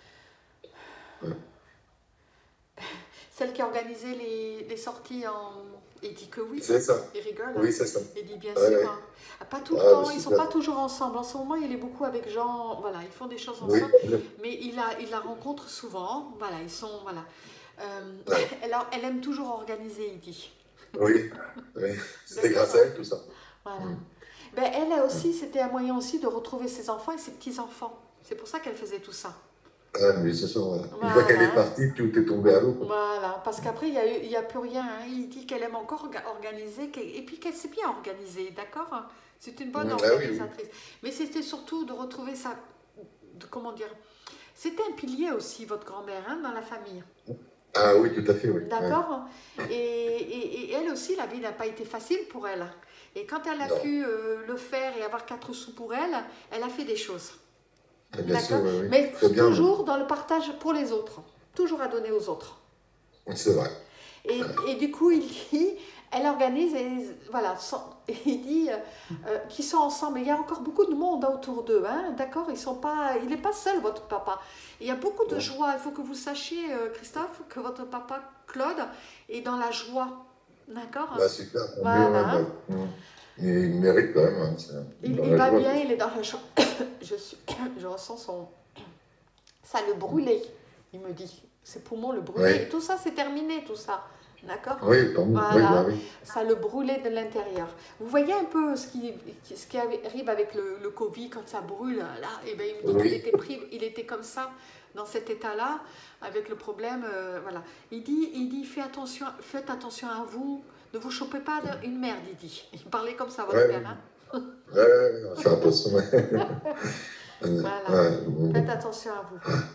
celle qui a organisé les, les sorties en... Il dit que oui. C'est ça. Il rigole. Oui, c'est ça. Il dit bien Ouais, sûr. ouais. hein. Ah, pas tout le Ah, temps, bah, ils ne sont super. pas toujours ensemble. En ce moment, il est beaucoup avec Jean. Voilà, ils font des choses Oui. ensemble. Mais il la, il la rencontre souvent. Voilà, ils sont. Voilà. Euh, Ouais. elle, elle aime toujours organiser, il dit. Oui. Oui. C'était grâce à elle, tout ça. Voilà. Mm. Ben, elle a aussi, c'était un moyen aussi de retrouver ses enfants et ses petits-enfants. C'est pour ça qu'elle faisait tout ça. Ah, mais c'est ça. Ouais. Une Voilà. fois qu'elle est partie, tout est tombé à l'eau. quoi. Voilà, parce qu'après, il n'y a, eu- il y a plus rien. hein. Il dit qu'elle aime encore orga- organiser, qu'elle- et puis qu'elle sait bien organiser, d'accord? C'est une bonne Mm, ah oui, oui. organisatrice. Mais c'était surtout de retrouver sa... de- comment dire? C'était un pilier aussi, votre grand-mère, hein, dans la famille. Ah oui, tout à fait, oui. D'accord? Et, et- et elle aussi, la vie n'a pas été facile pour elle. Et quand elle a Non. pu euh, le faire et avoir quatre sous pour elle, elle a fait des choses. Ouais. Bien sûr, D'accord? oui, oui. Mais Très bien. toujours dans le partage pour les autres. Toujours à donner aux autres. C'est vrai. Et, et du coup, il dit, elle organise, et, voilà, sans- il dit euh, qu'ils sont ensemble. Il y a encore beaucoup de monde hein, autour d'eux, hein, d'accord? Ils sont pas, il n'est pas seul, votre papa. Il y a beaucoup de Ouais. joie. Il faut que vous sachiez, euh, Christophe, que votre papa, Claude, est dans la joie, d'accord? Bah, super. Voilà. Bien, ouais, bah, mm. Il mérite quand même. Hein, c'est- Il, dans il la va joie, bien, quoi. il est dans la joie. je, suis, je ressens son... Ça le brûlait, il me dit. Ses poumons le brûlaient. Ouais. Et tout ça, c'est terminé, tout ça. D'accord? Oui, tant mieux. Oui, Voilà. bah, oui. Ça le brûlait de l'intérieur. Vous voyez un peu ce qui, ce qui arrive avec le, le Covid, quand ça brûle, là, et ben, il me dit Oui. qu'il était pris, il était comme ça, dans cet état-là, avec le problème, euh, voilà. Il dit, il dit, faites attention, faites attention à vous, ne vous chopez pas de- une merde, il dit. Il parlait comme ça, votre Ouais. père, hein? Ouais, ouais, ouais, on va faire attention. Ouais. Voilà. Ouais, bon. Faites attention à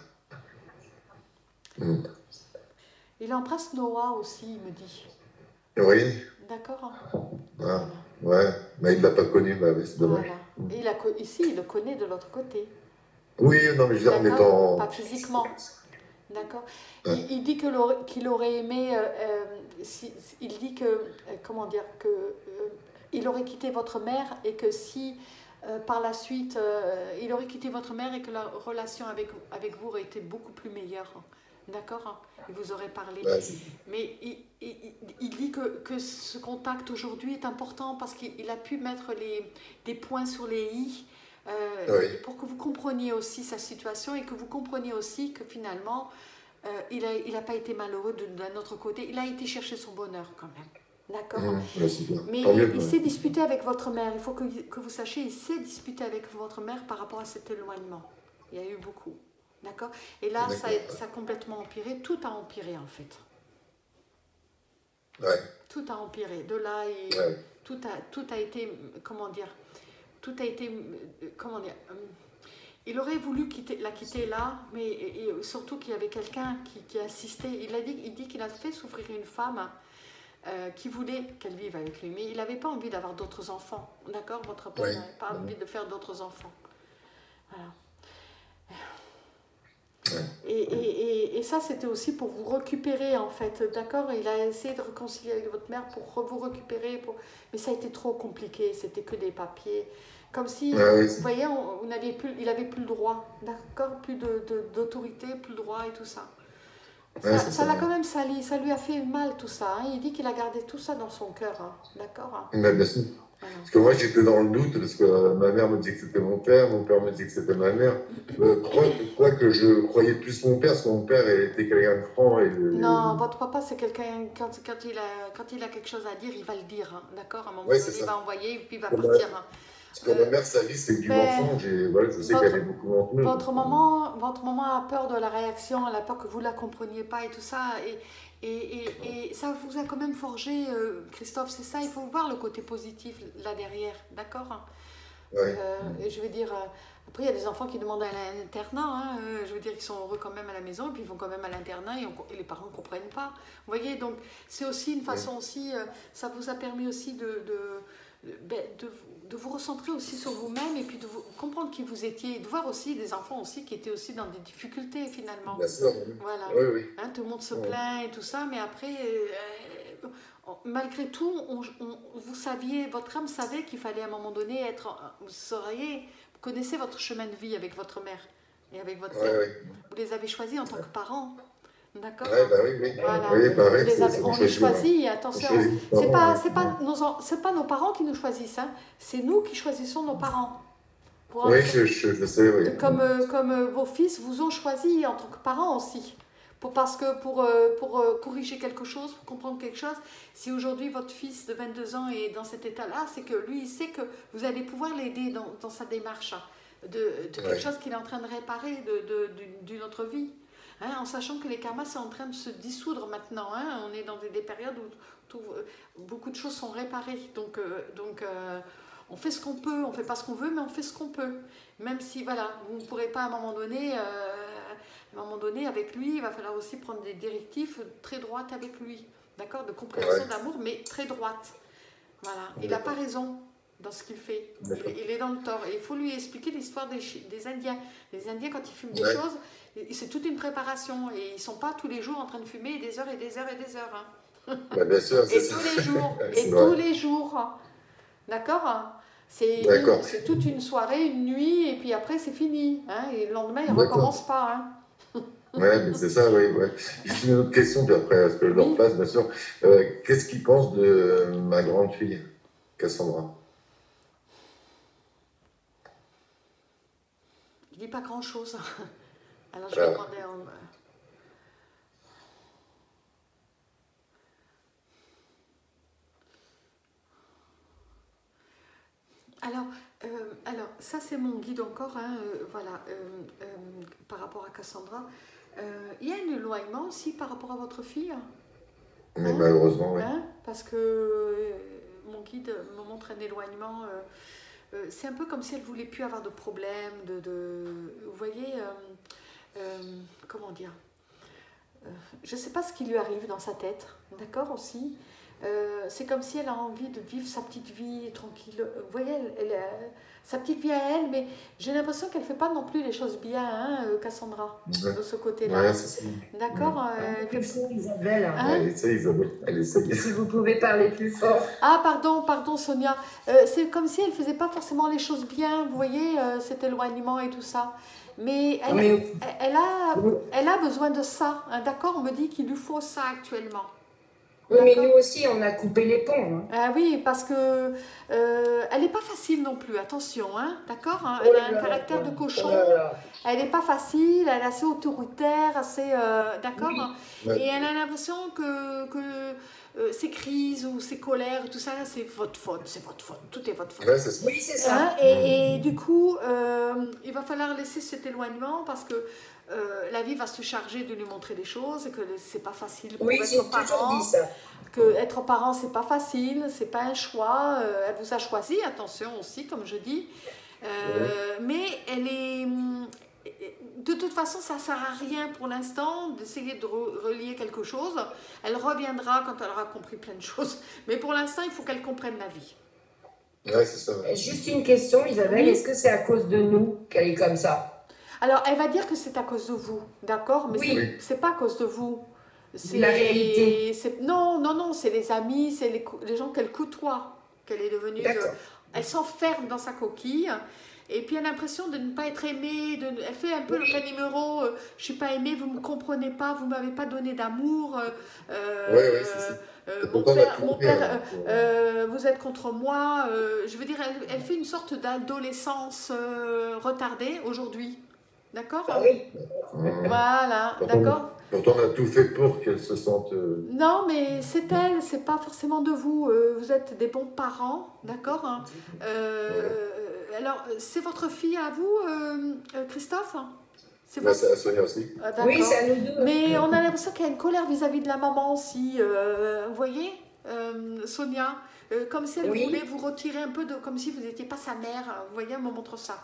vous. Mm. Il embrasse Noah aussi, il me dit. Oui, D'accord? ouais, ouais. Mais il ne l'a pas connu, bah, oui, c'est dommage. Voilà. Et il a, ici, il le connaît de l'autre côté. Oui, non, mais je veux dire, en étant... Pas physiquement. D'accord. Ouais. Il, il dit que aurait, qu'il aurait aimé... Euh, euh, si, il dit que... Euh, comment dire que euh, il aurait quitté votre mère et que si... Euh, par la suite, euh, il aurait quitté votre mère et que la relation avec, avec vous aurait été beaucoup plus meilleure. D'accord? Il vous aurait parlé. Ouais. Mais il, il, il dit que, que ce contact aujourd'hui est important parce qu'il a pu mettre les, des points sur les i euh, Oui. pour que vous compreniez aussi sa situation et que vous compreniez aussi que finalement, euh, il n'a il a pas été malheureux d'un autre côté. Il a été chercher son bonheur quand même. D'accord. Mmh, ouais, mais il, il, il s'est disputé avec votre mère. Il faut que, que vous sachiez, il s'est disputé avec votre mère par rapport à cet éloignement. Il y a eu beaucoup. D'accord. Et là, ça, ça a complètement empiré. Tout a empiré, en fait. Ouais. Tout a empiré. De là, il, ouais. tout, a, tout a été, comment dire, tout a été, comment dire, il aurait voulu quitter, la quitter là, mais et, et surtout qu'il y avait quelqu'un qui, qui assistait. Il, a dit, il dit qu'il a fait souffrir une femme Euh, qui voulait qu'elle vive avec lui, mais il n'avait pas envie d'avoir d'autres enfants, d'accord? Votre père oui. n'avait pas mmh. envie de faire d'autres enfants. Voilà. Ouais. Et, et, et, et ça, c'était aussi pour vous récupérer, en fait, d'accord? Il a essayé de réconcilier avec votre mère pour vous récupérer, pour... mais ça a été trop compliqué, c'était que des papiers. Comme si, ouais, oui. vous voyez, on, on avait plus, il n'avait plus le droit, d'accord? Plus d'autorité, de, de, plus le droit et tout ça. Ouais, ça l'a quand même sali, ça lui a fait mal tout ça. Hein. Il dit qu'il a gardé tout ça dans son cœur, hein. D'accord hein. Mais bien sûr. Voilà. Parce que moi j'étais dans le doute, parce que euh, ma mère me disait que c'était mon père, mon père me disait que c'était ma mère. Euh, crois, crois que je croyais plus mon père, parce que mon père était quelqu'un de franc. Et, non, et... votre papa c'est quelqu'un, quand, quand, il a, quand il a quelque chose à dire, il va le dire, hein. D'accord? À un moment ouais, donné, il va envoyer, puis il va Pour partir. Ma... Hein. Parce que euh, ma mère, sa vie, c'est du mensonge, et voilà, je sais qu'elle est beaucoup menteuse. Votre maman, votre maman a peur de la réaction, elle a peur que vous ne la compreniez pas et tout ça, et, et, et, et ça vous a quand même forgé, euh, Christophe, c'est ça, il faut voir le côté positif là derrière, d'accord? Ouais. euh, Et je veux dire, euh, après il y a des enfants qui demandent à l'internat, hein, euh, je veux dire qu'ils sont heureux quand même à la maison, et puis ils vont quand même à l'internat, et, et les parents ne comprennent pas, vous voyez, donc c'est aussi une façon ouais. aussi, euh, ça vous a permis aussi de... de De, de, de vous recentrer aussi sur vous-même et puis de vous, comprendre qui vous étiez, de voir aussi des enfants aussi qui étaient aussi dans des difficultés finalement. Bien sûr. Voilà. Oui, oui. Hein, tout le monde se plaint et tout ça, mais après, euh, malgré tout, on, on, vous saviez, votre âme savait qu'il fallait à un moment donné être, vous seriez, vous connaissez votre chemin de vie avec votre mère et avec votre ouais, père. Oui. Vous les avez choisis en tant que parents. D'accord. Ouais, bah oui, oui. Voilà. Oui, pareil, les avez, on les choisit, hein. Attention, c'est pas, c'est pas, nos, c'est pas nos parents qui nous choisissent, hein. C'est nous qui choisissons nos parents. Pour oui, je, je, je sais, oui. Comme, euh, comme euh, vos fils vous ont choisi en tant que parents aussi. Pour, parce que pour, euh, pour euh, corriger quelque chose, pour comprendre quelque chose, si aujourd'hui votre fils de vingt-deux ans est dans cet état-là, c'est que lui, il sait que vous allez pouvoir l'aider dans, dans sa démarche de, de quelque ouais. chose qu'il est en train de réparer d'une autre vie. Hein, en sachant que les karmas sont en train de se dissoudre maintenant. Hein, on est dans des, des périodes où tout, beaucoup de choses sont réparées. Donc, euh, donc euh, on fait ce qu'on peut, on ne fait pas ce qu'on veut, mais on fait ce qu'on peut. Même si, voilà, vous ne pourrez pas à un moment donné, euh, à un moment donné, avec lui, il va falloir aussi prendre des directives très droites avec lui. D'accord? De compréhension, ouais. d'amour, mais très droite. Voilà. Il n'a pas raison dans ce qu'il fait. Il, il est dans le tort. Et il faut lui expliquer l'histoire des, des Indiens. Les Indiens, quand ils fument des ouais. choses, c'est toute une préparation. Et ils ne sont pas tous les jours en train de fumer des heures et des heures et des heures. Hein. Bah, bien sûr, et tous les jours. et tous vrai. les jours. D'accord? C'est toute une soirée, une nuit, et puis après, c'est fini. Hein, et le lendemain, il ne recommence pas. Hein. Ouais, mais c'est ça, oui. Ouais. Juste une autre question, puis après, parce que je leur oui. passe, bien sûr. Euh, Qu'est-ce qu'ils pensent de ma grande fille, Cassandra? Il ne dit pas grand-chose. Alors, je vais ah. demander à... Alors, euh, alors, ça c'est mon guide encore, hein, euh, voilà, euh, euh, par rapport à Cassandra. Euh, il y a un éloignement aussi par rapport à votre fille. Hein, mais malheureusement, oui. Hein, parce que euh, mon guide me montre un éloignement. Euh, euh, c'est un peu comme si elle ne voulait plus avoir de problème, de, de, vous voyez, euh, euh, comment dire, euh, je ne sais pas ce qui lui arrive dans sa tête, d'accord aussi. euh, c'est comme si elle a envie de vivre sa petite vie tranquille. Vous voyez, elle, elle a sa petite vie à elle, mais j'ai l'impression qu'elle ne fait pas non plus les choses bien, hein, euh, Cassandra, Ouais. de ce côté-là. Ouais, c'est ça. D'accord Ouais. euh, elle Plus fait- fort, Isabelle. Hein Elle essaye, Isabelle. Elle essaye. Si vous pouvez parler plus fort. Ah, pardon, pardon, Sonia. Euh, c'est comme si elle ne faisait pas forcément les choses bien, vous voyez, euh, cet éloignement et tout ça. Mais elle, Mais- elle, elle a, elle a besoin de ça, hein, d'accord? On me dit qu'il lui faut ça actuellement. Oui, mais D'accord. nous aussi, on a coupé les ponts. hein. Ah oui, parce que euh, elle n'est pas facile non plus, attention, hein, d'accord? Hein, Oh elle là a un là, caractère de oh cochon, là là. elle n'est pas facile, elle est assez autoritaire, assez, euh, d'accord? Oui. Ouais. Et elle a l'impression que, que euh, ces crises ou ces colères, tout ça, c'est votre faute, c'est votre faute, tout est votre faute. Ouais, c'est ça. Oui, c'est ça. Hein, et, et du coup, euh, il va falloir laisser cet éloignement parce que euh, la vie va se charger de lui montrer des choses et que c'est pas facile pour Oui, j'ai être toujours parent. dit ça. Que être parent, c'est pas facile, c'est pas un choix. euh, elle vous a choisi, attention aussi, comme je dis. Euh, mais elle est. De toute façon, ça ne sert à rien pour l'instant d'essayer de re- relier quelque chose. Elle reviendra quand elle aura compris plein de choses. Mais pour l'instant, il faut qu'elle comprenne la vie. Ouais, c'est ça. Ouais. Juste une question, Isabelle. Oui. Est-ce que c'est à cause de nous qu'elle est comme ça? Alors, elle va dire que c'est à cause de vous, d'accord? Mais Oui. c'est- Oui. c'est pas à cause de vous. C'est La réalité. c'est- Non, non, non, c'est les amis, c'est les, co- les gens qu'elle côtoie, qu'elle est devenue. D'accord. euh, elle s'enferme dans sa coquille. Et puis elle a l'impression de ne pas être aimée. De, elle fait un peu Oui. le cas numéro euh, je suis pas aimée, vous me comprenez pas, vous m'avez pas donné d'amour. euh, euh, Ouais, ouais, c'est ça. euh, C'est mon pourquoi on a père, tout mon fait, père hein, euh, pour- euh, vous êtes contre moi. euh, je veux dire, elle, elle fait une sorte d'adolescence euh, retardée aujourd'hui. D'accord? Ah oui. Ouais. Voilà, Pourtant, d'accord? pourtant, on a tout fait pour qu'elle se sente. euh, Non, mais c'est elle, c'est pas forcément de vous. Euh, vous êtes des bons parents, d'accord? Hein. Euh, alors, c'est votre fille à vous, euh, euh, Christophe? C'est Là, votre... c'est à Sonia aussi. Ah, d'accord. Oui, c'est à nous deux. Mais on a l'impression qu'il y a une colère vis-à-vis de la maman aussi. euh, vous voyez, euh, Sonia, euh, comme si elle Oui. voulait vous retirer un peu de, comme si vous n'étiez pas sa mère. Vous voyez, elle me montre ça.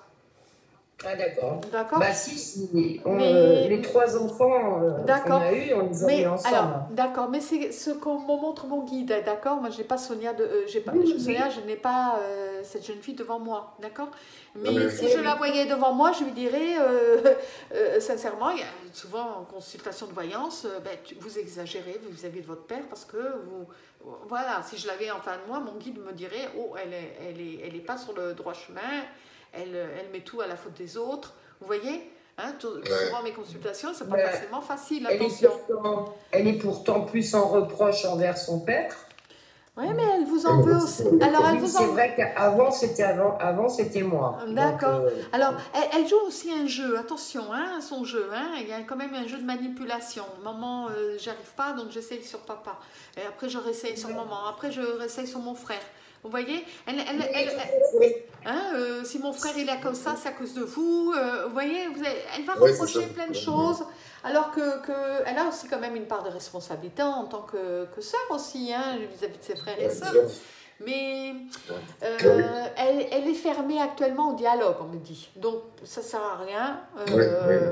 Ah d'accord. D'accord? Bah si, si. On, Mais- euh, les trois enfants euh, qu'on D'accord. a eu, on les a Mais eu ensemble. alors, d'accord, mais c'est ce qu'on me montre mon guide, d'accord? Moi, je n'ai pas Sonia, de, euh, j'ai pas, Oui, je- oui. Sonia, je n'ai pas euh, cette jeune fille devant moi, d'accord? Mais Oui, oui. si je la voyais devant moi, je lui dirais, euh, euh, sincèrement, il y a souvent en consultation de voyance, euh, ben, tu- vous exagérez vis-à-vis de votre père parce que vous, voilà, si je l'avais en face de moi, mon guide me dirait, oh, elle est, elle est, elle est pas sur le droit chemin, elle, elle met tout à la faute des autres. Vous voyez, hein, tout- Ouais. souvent mes consultations, c'est pas Ouais. forcément facile, Elle est, attention. pourtant, elle est pourtant plus en reproche envers son père. Oui, mais elle vous en Ah, veut oui, aussi. c'est- Alors, elle Oui, vous c'est en vrai qu'avant c'était avant, avant c'était moi. D'accord. Donc, euh, Alors, elle, elle joue aussi un jeu, attention, hein, son jeu, hein, il y a quand même un jeu de manipulation. Maman, euh, j'arrive pas, donc j'essaye sur papa. Et après, je réessaye sur maman. Après, je réessaye sur mon frère. Vous voyez, elle, elle, elle- elle- oui. hein, euh, si mon frère il est comme ça, c'est à cause de vous. euh, vous voyez, vous avez- elle va Ouais, c'est reprocher ça. plein de Ouais. choses, alors que, que elle a aussi quand même une part de responsabilité en tant que, que sœur aussi, hein, vis-à-vis de ses frères et Ouais, sœurs. déjà. Mais Ouais. euh, elle, elle est fermée actuellement au dialogue, on me dit. Donc, ça ne sert à rien. Euh,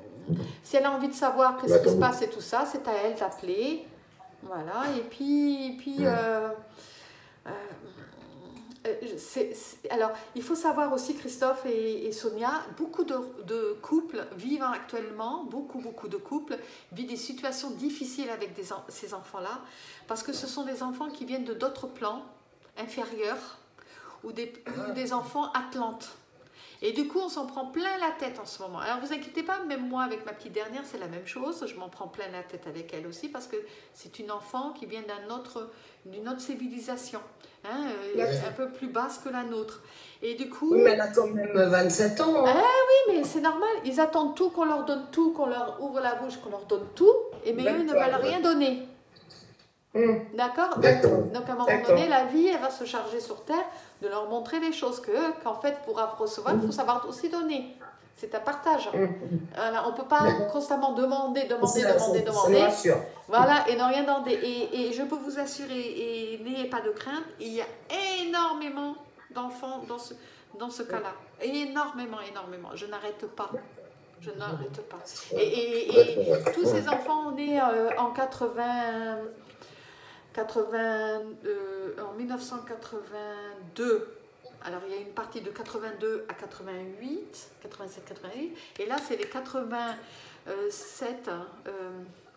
Si elle a envie de savoir qu'est-ce Bah, qui se tant passe et tout ça, c'est à elle d'appeler. Voilà. Et puis, et puis Ouais. euh, euh, euh, c'est- c'est- alors, il faut savoir aussi, Christophe et, et Sonia, beaucoup de, de couples vivent actuellement, beaucoup, beaucoup de couples vivent des situations difficiles avec des en- ces enfants-là, parce que ce sont des enfants qui viennent de d'autres plans inférieurs ou des, ou des enfants atlantes. Et du coup, on s'en prend plein la tête en ce moment. Alors, vous inquiétez pas, même moi, avec ma petite dernière, c'est la même chose. Je m'en prends plein la tête avec elle aussi, parce que c'est une enfant qui vient d'un autre, d'une autre civilisation, hein, euh, Ouais. un peu plus basse que la nôtre. Et du coup, Oui, mais elle a quand même vingt-sept ans. hein. oui, mais c'est normal. Ils attendent tout, qu'on leur donne tout, qu'on leur ouvre la bouche, qu'on leur donne tout. Et mais eux ne D'accord, veulent rien donner. Hum. D'accord? D'accord. Donc à un moment D'accord. donné, la vie, elle va se charger sur Terre de leur montrer des choses que, qu'en fait, pour recevoir, il faut savoir aussi donner. C'est un partage. Hum. Voilà, on ne peut pas D'accord. constamment demander, demander, Ça, demander, ça- ça demander. me rassure. Voilà, et ne rien demander. Et, et je peux vous assurer, et n'ayez pas de crainte, il y a énormément d'enfants dans ce, dans ce cas-là. Énormément, énormément. Je n'arrête pas. Je n'arrête pas. Et, et- et D'accord, ouais. tous ces enfants nés euh, en quatre-vingts, quatre-vingts, euh, en mille neuf cent quatre-vingt-deux, alors il y a une partie de quatre-vingt-deux à quatre-vingt-huit, quatre-vingt-sept, quatre-vingt-huit, et là c'est les quatre-vingt-sept, euh,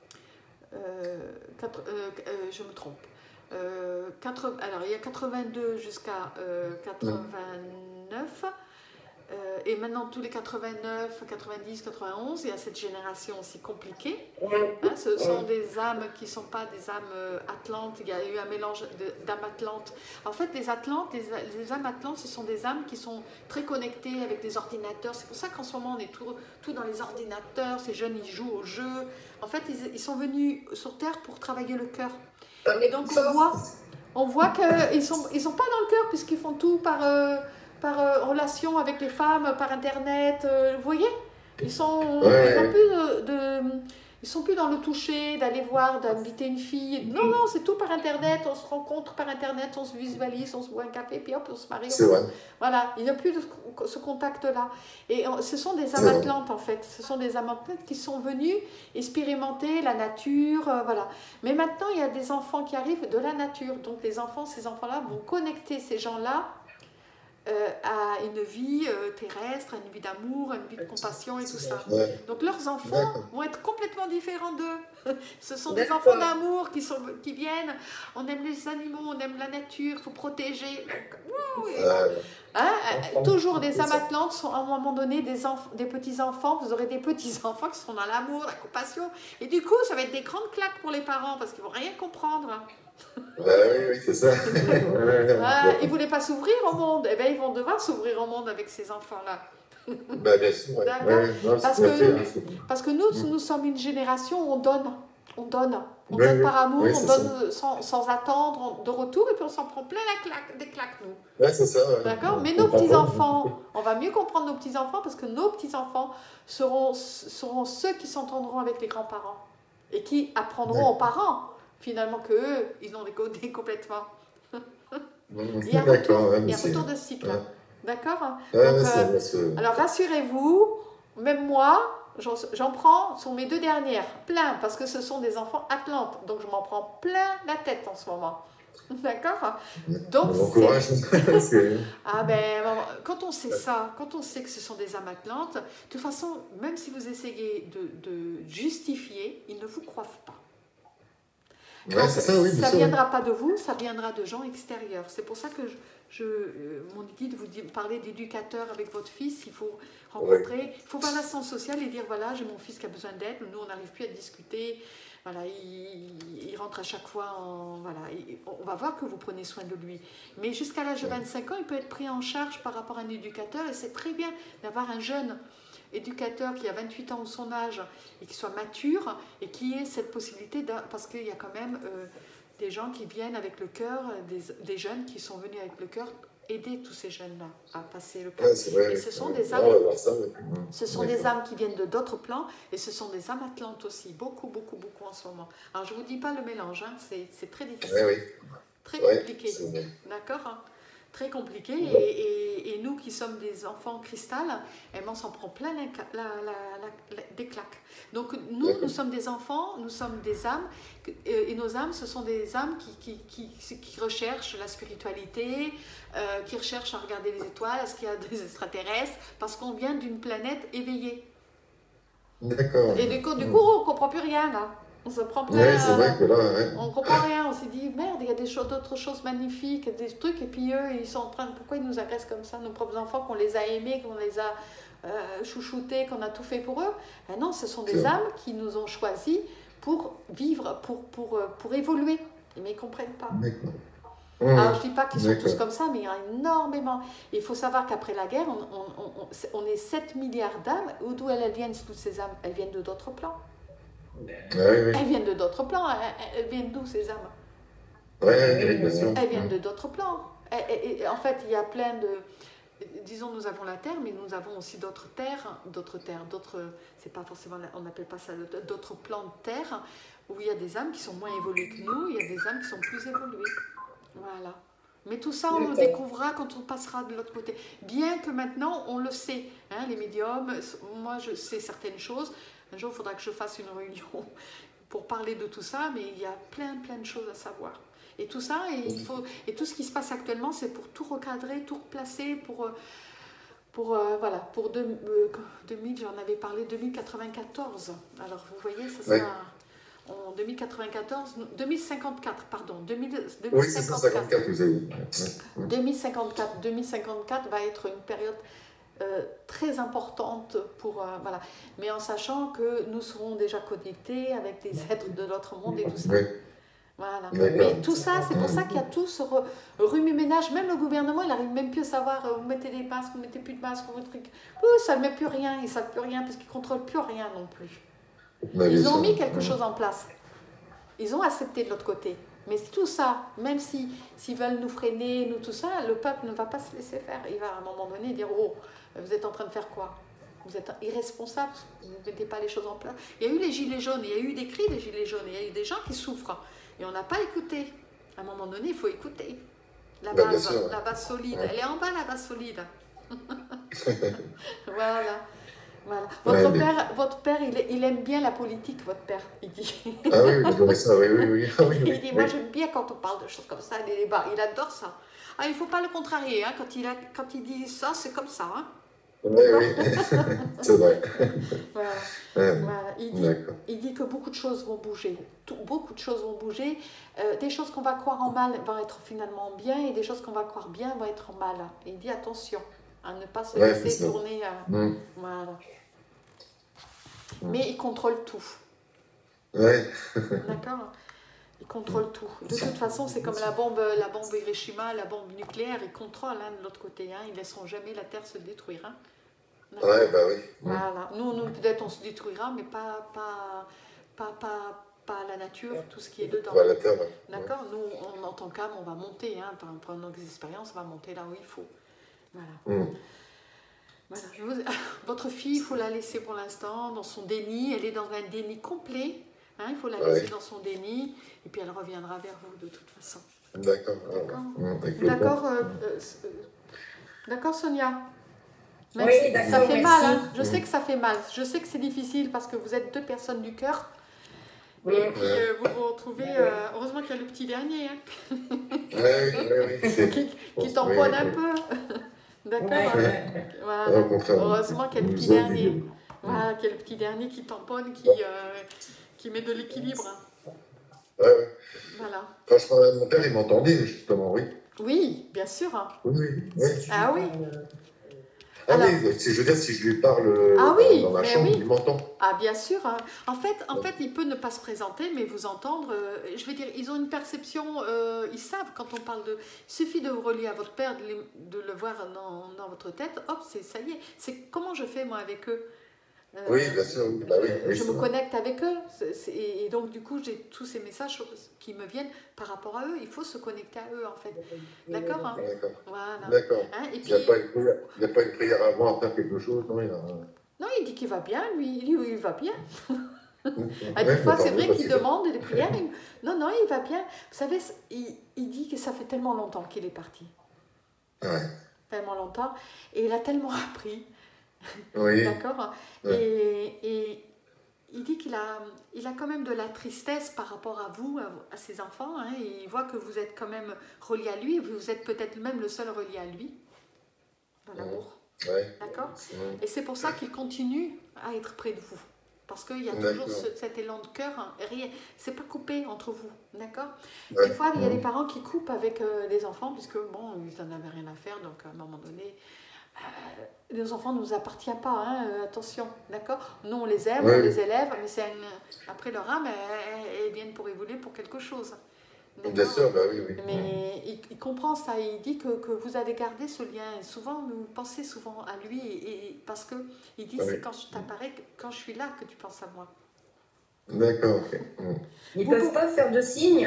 euh, quatre, euh, euh, je me trompe, euh, quatre, alors il y a quatre-vingt-deux jusqu'à euh, quatre-vingt-neuf, euh, et maintenant tous les quatre-vingt-neuf, quatre-vingt-dix, quatre-vingt-onze, il y a cette génération aussi compliquée. Hein, ce sont des âmes qui ne sont pas des âmes euh, atlantes, il y a eu un mélange d'âmes atlantes. En fait, les atlantes, les, les âmes atlantes, ce sont des âmes qui sont très connectées avec les ordinateurs. C'est pour ça qu'en ce moment, on est tout, tout dans les ordinateurs, ces jeunes, ils jouent aux jeux. En fait, ils, ils sont venus sur Terre pour travailler le cœur. Et donc, on voit, on voit qu'ils ne sont, ils sont pas dans le cœur, puisqu'ils font tout par, euh, par euh, relation avec les femmes, par Internet. Euh, vous voyez, ils sont, Ouais. ils ont plus de... de Ils sont plus dans le toucher, d'aller voir, d'inviter une fille. Non, non, c'est tout par Internet. On se rencontre par Internet, on se visualise, on se boit un café, puis hop, on se marie. C'est vrai. Voilà, il n'y a plus de ce contact-là. Et ce sont des âmes atlantes, en fait. Ce sont des âmes atlantes qui sont venues expérimenter la nature, euh, voilà. Mais maintenant, il y a des enfants qui arrivent de la nature. Donc, les enfants, ces enfants-là vont connecter ces gens-là Euh, à une vie euh, terrestre, à une vie d'amour, à une vie de compassion et tout ça. Ouais. Donc leurs enfants vont être complètement différents d'eux. Ce sont des enfants d'amour qui, sont, qui viennent, on aime les animaux, on aime la nature, il faut protéger. Donc, ouh, et, Euh, hein, toujours des âmes atlantes sont à un moment donné des, des petits-enfants, vous aurez des petits-enfants qui seront dans l'amour, la compassion, et du coup ça va être des grandes claques pour les parents parce qu'ils ne vont rien comprendre. ouais, oui, oui, c'est ça. Ah, ils ne voulaient pas s'ouvrir au monde, eh bien ils vont devoir s'ouvrir au monde avec ces enfants-là. Bah, bien sûr, ouais. D'accord. Ouais, non, Parce tout à que- fait, hein, c'est- Parce que nous, nous sommes une génération où on donne, on donne, on Oui, donne oui. par amour, Oui, on c'est donne sans, sans attendre de retour, et puis on s'en prend plein la claque, des claques, nous. Ouais, c'est ça. Ouais. D'accord. Mais On nos comprend pas. petits-enfants, on va mieux comprendre nos petits-enfants parce que nos petits-enfants seront, seront ceux qui s'entendront avec les grands-parents et qui apprendront aux parents, finalement, qu'eux, ils ont décodé complètement. Il y a un D'accord, retour, ouais, il y mais a un c'est- retour de cycle. ouais. D'accord. Ouais, Donc, ouais, c'est- euh, c'est- alors rassurez-vous, même moi, j'en j'en prends sur mes deux dernières, plein, parce que ce sont des enfants atlantes, donc je m'en prends plein la tête en ce moment. D'accord. Donc, Bon c'est- courage. C'est- ah ben, quand on sait ça, quand on sait que ce sont des âmes atlantes, de toute façon, même si vous essayez de, de justifier, ils ne vous croient pas. Ouais, Donc, c'est ça, oui, bien ça sûr. viendra pas de vous, ça viendra de gens extérieurs. C'est pour ça que je, je, euh, mon guide vous dit, parler d'éducateur avec votre fils, il faut rencontrer, il faut voir l'assistance sociale et dire voilà, j'ai mon fils qui a besoin d'aide, nous on n'arrive plus à discuter, voilà, il, il rentre à chaque fois en, voilà, il- on va voir que vous prenez soin de lui. Mais jusqu'à l'âge de vingt-cinq ans, il peut être pris en charge par rapport à un éducateur et c'est très bien d'avoir un jeune éducateur qui a vingt-huit ans ou son âge et qui soit mature et qui ait cette possibilité, d'un- parce qu'il y a quand même euh, des gens qui viennent avec le cœur, des, des jeunes qui sont venus avec le cœur aider tous ces jeunes-là à passer le cap. Ouais, c'est vrai. Et ce sont Ouais. des Ah, âmes, on va voir ça, ouais. ce sont des âmes qui viennent de d'autres plans et ce sont des âmes atlantes aussi, beaucoup, beaucoup, beaucoup en ce moment. Alors je ne vous dis pas le mélange, hein, c'est c'est très difficile, Ouais, oui. très Ouais, compliqué. c'est vrai. D'accord, hein. Très compliqué. Et, et- et nous qui sommes des enfants cristal, eh ben, on s'en prend plein la, la- la- la- la- des claques. Donc nous, D'accord. nous sommes des enfants, nous sommes des âmes, que- et et nos âmes, ce sont des âmes qui, qui, qui, qui recherchent la spiritualité, euh, qui recherchent à regarder les étoiles, est-ce qu'il y a des extraterrestres, parce qu'on vient d'une planète éveillée. D'accord. Et du coup, du coup on ne comprend plus rien là. On se prend plein... Ouais, c'est vrai que là, ouais. On ne comprend rien, on s'est dit merde, il y a des choses, d'autres choses magnifiques, des trucs, et puis eux, ils sont en train de. Pourquoi ils nous agressent comme ça, nos propres enfants, qu'on les a aimés, qu'on les a euh, chouchoutés, qu'on a tout fait pour eux? Ben non, ce sont des C'est- âmes qui nous ont choisis pour vivre, pour, pour, euh, pour évoluer. Mais ils ne comprennent pas. D'accord. Ouais, Alors, je ne dis pas qu'ils sont D'accord. tous comme ça, mais il y en a énormément. Il faut savoir qu'après la guerre, on, on, on, c'est- on est sept milliards d'âmes. D'où elles viennent, toutes ces âmes? Elles viennent de d'autres plans. ouais, ouais. Elles viennent de d'autres plans. Elles, elles viennent d'où, ces âmes? Ouais, oui, bien sûr. Elles viennent de d'autres plans. Et, et- et en fait, il y a plein de... Disons, nous avons la Terre, mais nous avons aussi d'autres terres, d'autres terres, d'autres... C'est pas forcément... la- On n'appelle pas ça le- d'autres plans de Terre, où il y a des âmes qui sont moins évoluées que nous, il y a des âmes qui sont plus évoluées. Voilà. Mais tout ça, on le D'accord. découvrira quand on passera de l'autre côté. Bien que maintenant, on le sait. Hein, les médiums, moi, je sais certaines choses. Un jour, il faudra que je fasse une réunion pour parler de tout ça, mais il y a plein, plein de choses à savoir. Et tout ça, et, il faut, et tout ce qui se passe actuellement, c'est pour tout recadrer, tout replacer, pour, pour, euh, voilà, pour deux, euh, deux mille, j'en avais parlé, deux mille quatre-vingt-quatorze. Alors, vous voyez, ça sera... Ouais. En deux mille quatre-vingt-quatorze, deux mille cinquante-quatre, pardon, deux mille, deux mille cinquante-quatre. Oui, c'est ça, cinquante-quatre, vous avez dit. Ouais. deux mille cinquante-quatre, deux mille cinquante-quatre va être une période euh, très importante pour, euh, voilà, mais en sachant que nous serons déjà connectés avec des êtres de l'autre monde et tout ça. Oui. Voilà. Mais tout ça, c'est pour ça qu'il y a tout ce remue-ménage. Même le gouvernement, il n'arrive même plus à savoir, euh, vous mettez des masques, vous mettez plus de masques, vous mettez... Ouh, ça ne met plus rien, ils ne savent plus rien parce qu'ils ne contrôlent plus rien non plus. Ils ont mis quelque chose en place. Ils ont accepté de l'autre côté. Mais tout ça, même si s'ils veulent nous freiner, nous tout ça, le peuple ne va pas se laisser faire. Il va à un moment donné dire, oh, vous êtes en train de faire quoi? Vous êtes irresponsable, vous ne mettez pas les choses en place. Il y a eu les gilets jaunes, il y a eu des cris des gilets jaunes, il y a eu des gens qui souffrent. Et on n'a pas écouté. À un moment donné, il faut écouter. La bah, base, sûr, la base solide. Ouais. Elle est en bas, la base solide. Voilà. Voilà. Votre, ouais, père, mais... votre père, il, il aime bien la politique, votre père, il dit. Ah oui, il adore ça, oui, oui, oui. Ah, oui, il oui, dit, oui. moi j'aime bien quand on parle de choses comme ça, des débats. Il adore ça. Ah, il ne faut pas le contrarier. Hein. Quand, il a, quand il dit ça, c'est comme ça. Hein. Oui, oui, c'est vrai. Voilà. Ouais. Voilà. Il, dit, il dit que beaucoup de choses vont bouger. Tout, beaucoup de choses vont bouger. Euh, des choses qu'on va croire en mal vont être finalement bien et des choses qu'on va croire bien vont être en mal. Et il dit attention à ne pas se ouais, laisser tourner. À... Mm. Voilà. Mm. Mais il contrôle tout. Ouais. D'accord. Il contrôle tout. De toute façon, c'est comme la bombe, la bombe Hiroshima, la bombe nucléaire. Ils contrôlent hein, de l'autre côté. Hein. Ils ne laisseront jamais la Terre se détruire. Hein. Ouais, bah oui. Voilà. Nous, nous peut-être on se détruira, mais pas, pas, pas, pas, pas la nature, tout ce qui est dedans. Pas la terre. Ouais. D'accord. Nous, on, en tant qu'âme, on va monter. Hein, par, par nos expériences, on va monter là où il faut. Voilà. Mm. Voilà. Je vous... Votre fille, il faut la laisser pour l'instant dans son déni. Elle est dans un déni complet. Hein, il faut la laisser ouais. dans son déni. Et puis elle reviendra vers vous de toute façon. D'accord. D'accord. Euh, euh, D'accord, Sonia. Même oui, si ça fait merci. mal, hein. Je sais que ça fait mal. Je sais que c'est difficile parce que vous êtes deux personnes du cœur. Oui. Et puis euh, vous vous retrouvez. Euh, heureusement qu'il y a le petit dernier. Hein. Oui, oui, oui. qui qui tamponne oui, un peu. D'accord. Ouais. Voilà. Ouais, heureusement qu'il y a le petit dernier. Dit. Voilà, qu'il y a le petit dernier qui tamponne, qui, euh, qui met de l'équilibre. Ouais, ouais. Voilà. Quand je parlais à mon père, il m'entendait justement, oui. Oui, bien sûr. Hein. Oui, oui. Ah oui. Ah alors, oui, je veux dire, si je lui parle ah oui, dans la chambre, oui. il m'entend. Ah bien sûr. Hein. En fait, en fait, il peut ne pas se présenter, mais vous entendre. Euh, je veux dire, ils ont une perception. Euh, ils savent quand on parle de. Il suffit de vous relier à votre père, de, les, de le voir dans, dans votre tête. Hop, c'est ça y est. C'est comment je fais moi avec eux. Euh, oui, bien sûr. Bah, oui, oui, je me connecte avec eux. C est, c est, et donc, du coup, j'ai tous ces messages qui me viennent par rapport à eux. Il faut se connecter à eux, en fait. D'accord hein. D'accord. Voilà. D'accord. Hein, il n'y a, a pas une prière avant à faire quelque chose, non il, a... non, il dit qu'il va bien, lui. Il, il va bien. À des fois, c'est vrai qu'il demande des prières. Il... Non, non, il va bien. Vous savez, il, il dit que ça fait tellement longtemps qu'il est parti. Ouais. Tellement longtemps. Et il a tellement appris. Oui. D'accord. Ouais. Et, et il dit qu'il a, il a quand même de la tristesse par rapport à vous, à, à ses enfants. Hein, et il voit que vous êtes quand même relié à lui. Vous êtes peut-être même le seul relié à lui. Dans l'amour. Ouais. D'accord. Ouais. Et c'est pour ça qu'il continue à être près de vous. Parce qu'il y a toujours ce, cet élan de cœur. Hein, c'est pas coupé entre vous. D'accord. Ouais. Des fois, il y a des parents qui coupent avec euh, les enfants, puisque bon, ils n'en avaient rien à faire. Donc, à un moment donné... Euh, les enfants ne nous appartiennent pas, hein, euh, attention, d'accord. Nous, on les aime, oui. on les élève, mais c'est après leur âme, elles, elles viennent pour évoluer pour quelque chose. Bien sûr, bah oui, oui. Mais il, il comprend ça, il dit que, que vous avez gardé ce lien. Et souvent, vous pensez souvent à lui, et, et parce que il dit, oui. c'est quand je t'apparais, quand je suis là, que tu penses à moi. D'accord, ok. Ils ne peuvent pour... pas faire de signes.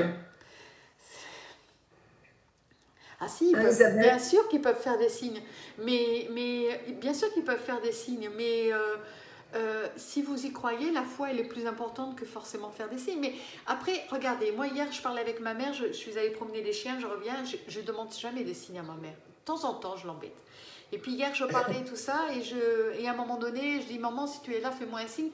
Ah si, ils peuvent, bien sûr qu'ils peuvent faire des signes, mais, mais bien sûr qu'ils peuvent faire des signes, mais euh, euh, si vous y croyez, la foi elle est plus importante que forcément faire des signes. Mais après, regardez, moi hier je parlais avec ma mère, je, je suis allée promener les chiens, je reviens, je ne demande jamais des signes à ma mère. De temps en temps, je l'embête. Et puis hier je parlais tout ça et, je, et à un moment donné, je dis maman, si tu es là, fais-moi un signe.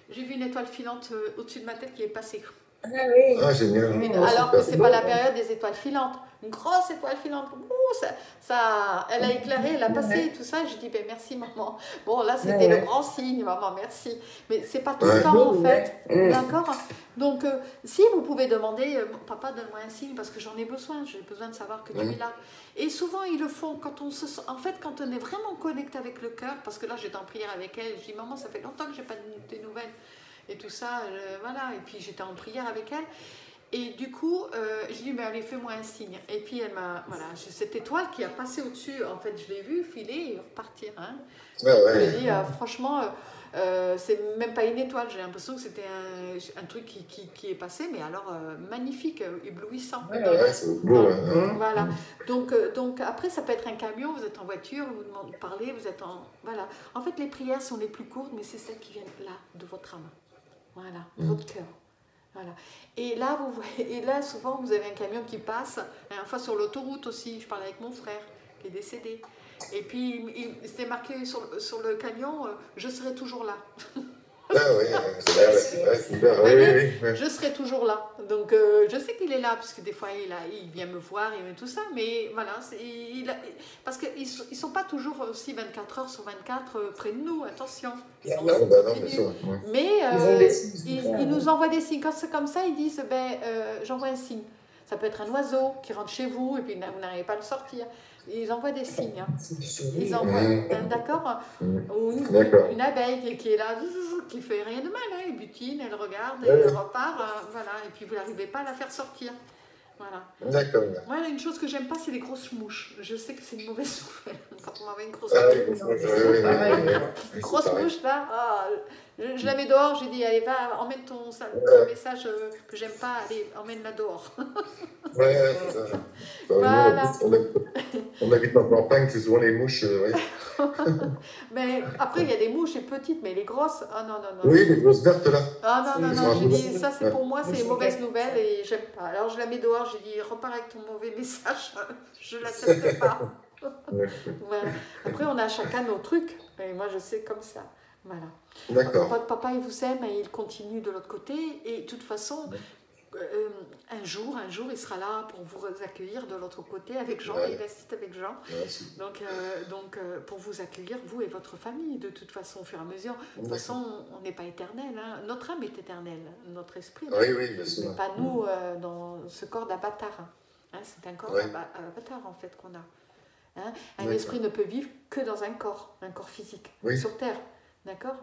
j'ai vu une étoile filante euh, au-dessus de ma tête qui est passée. Ah oui. Ah, génial. Une- Oh, alors super. que c'est pas la période des étoiles filantes. Une grosse étoile filante. Ouh, ça, ça, elle a éclairé, elle a passé, tout ça. Je dis, ben merci maman. Bon, là, c'était Ouais, le ouais. grand signe, maman, merci. Mais c'est pas tout Ouais. le temps, en Ouais. fait. Mm. D'accord? Donc, euh, si vous pouvez demander, euh, papa, donne-moi un signe parce que j'en ai besoin. J'ai besoin de savoir que tu Mm. es là. Et souvent, ils le font quand on se sent. En fait, quand on est vraiment connecté avec le cœur, parce que là, j'étais en prière avec elle. Je dis, maman, ça fait longtemps que j'ai pas de tes nouvelles. Et tout ça, euh, voilà. Et puis, j'étais en prière avec elle. Et du coup, euh, je lui ai dit, mais allez, fais-moi un signe. Et puis, elle m'a, voilà, j'ai cette étoile qui a passé au-dessus. En fait, je l'ai vue filer et repartir. Hein. Ouais, Je ouais. lui ai dit, euh, franchement, euh, euh, c'est même pas une étoile. J'ai l'impression que c'était un, un truc qui, qui, qui est passé, mais alors euh, magnifique, euh, éblouissant. Ouais, Dans- Ouais, c'est beau. dans- Hein. Mm. Voilà. Donc, euh, donc, après, ça peut être un camion, vous êtes en voiture, vous demandez, parlez, vous êtes en... Voilà. En fait, les prières sont les plus courtes, mais c'est celles qui viennent là, de votre âme. Voilà, de Mm. votre cœur. Voilà. Et là, vous voyez, et là, souvent, vous avez un camion qui passe. La dernière fois sur l'autoroute aussi, je parlais avec mon frère qui est décédé. Et puis, il, il- c'était marqué sur, sur le camion, euh, je serai toujours là. Ah, ouais, ouais, c'est ouais, ouais, ouais, super. Vous Oui, voyez, oui, oui. Ouais. je serai toujours là. Donc, euh, je sais qu'il est là, parce que des fois, il, a, il vient me voir et tout ça. Mais voilà, c'est- il a- parce qu'ils ne sont pas toujours aussi vingt-quatre heures sur vingt-quatre euh, près de nous, attention. Ils sont Ah, aussi Non, bah non, bien continus. sûr. Ouais. Mais Ils ont euh, des signes ils, super. ils nous envoient des signes. Quand c'est comme ça, ils disent ben, euh, j'envoie un signe. Ça peut être un oiseau qui rentre chez vous et puis vous n'arrivez pas à le sortir. Ils envoient des signes. Hein. C'est une souris. Ils envoient, Mmh. hein, d'accord? Mmh. Ou une, D'accord. une abeille qui, qui est là, qui fait rien de mal. Hein. Elle butine, elle regarde, et Ouais. elle repart. euh, voilà. Et puis vous n'arrivez pas à la faire sortir. Voilà. D'accord. Moi, une chose que j'aime pas, c'est les grosses mouches. Je sais que c'est une mauvaise nouvelle quand on m'envoie une grosse Ah, mouche. oui, oui, oui, oui, Pareil. oui, oui. Une grosse C'est pareil. mouche là, ah, je, je la mets dehors, j'ai dit allez va, emmène ton, sa- ton Ouais. message euh, que j'aime pas, allez emmène-la dehors. Ouais, ouais, c'est ça. Bah, nous, Voilà. en plus, on habite- On habite en campagne, c'est souvent les mouches. euh, ouais. Mais après il y a des mouches et petites, mais les grosses, ah non non non. Oui, les grosses vertes là. Ah non non Ils non, sont j'ai un peu- dit ça c'est Ouais. pour moi c'est Mais une c'est mauvaise quelque- nouvelle et j'aime pas. Alors je la mets dehors, j'ai dit repars avec ton mauvais message, je l'accepte pas. Ouais. Voilà. Après on a chacun nos trucs, et moi je sais comme ça. Voilà. D'accord. Votre papa, il vous aime et il continue de l'autre côté. Et de toute façon, euh, un jour, un jour, il sera là pour vous accueillir de l'autre côté avec Jean. Ouais. Il assiste avec Jean. Ouais, c'est- Donc, euh, donc euh, pour vous accueillir, vous et votre famille, de toute façon, au fur et à mesure. De toute façon, on n'est pas éternel. Hein. Notre âme est éternelle, notre esprit. Oui, oui, bien Mais sûr. pas nous euh, dans ce corps d'avatar. Hein. Hein, c'est un corps Ouais. d'ava- avatar en fait qu'on a. Hein. Un D'accord. esprit ne peut vivre que dans un corps, un corps physique, Oui. sur Terre. D'accord?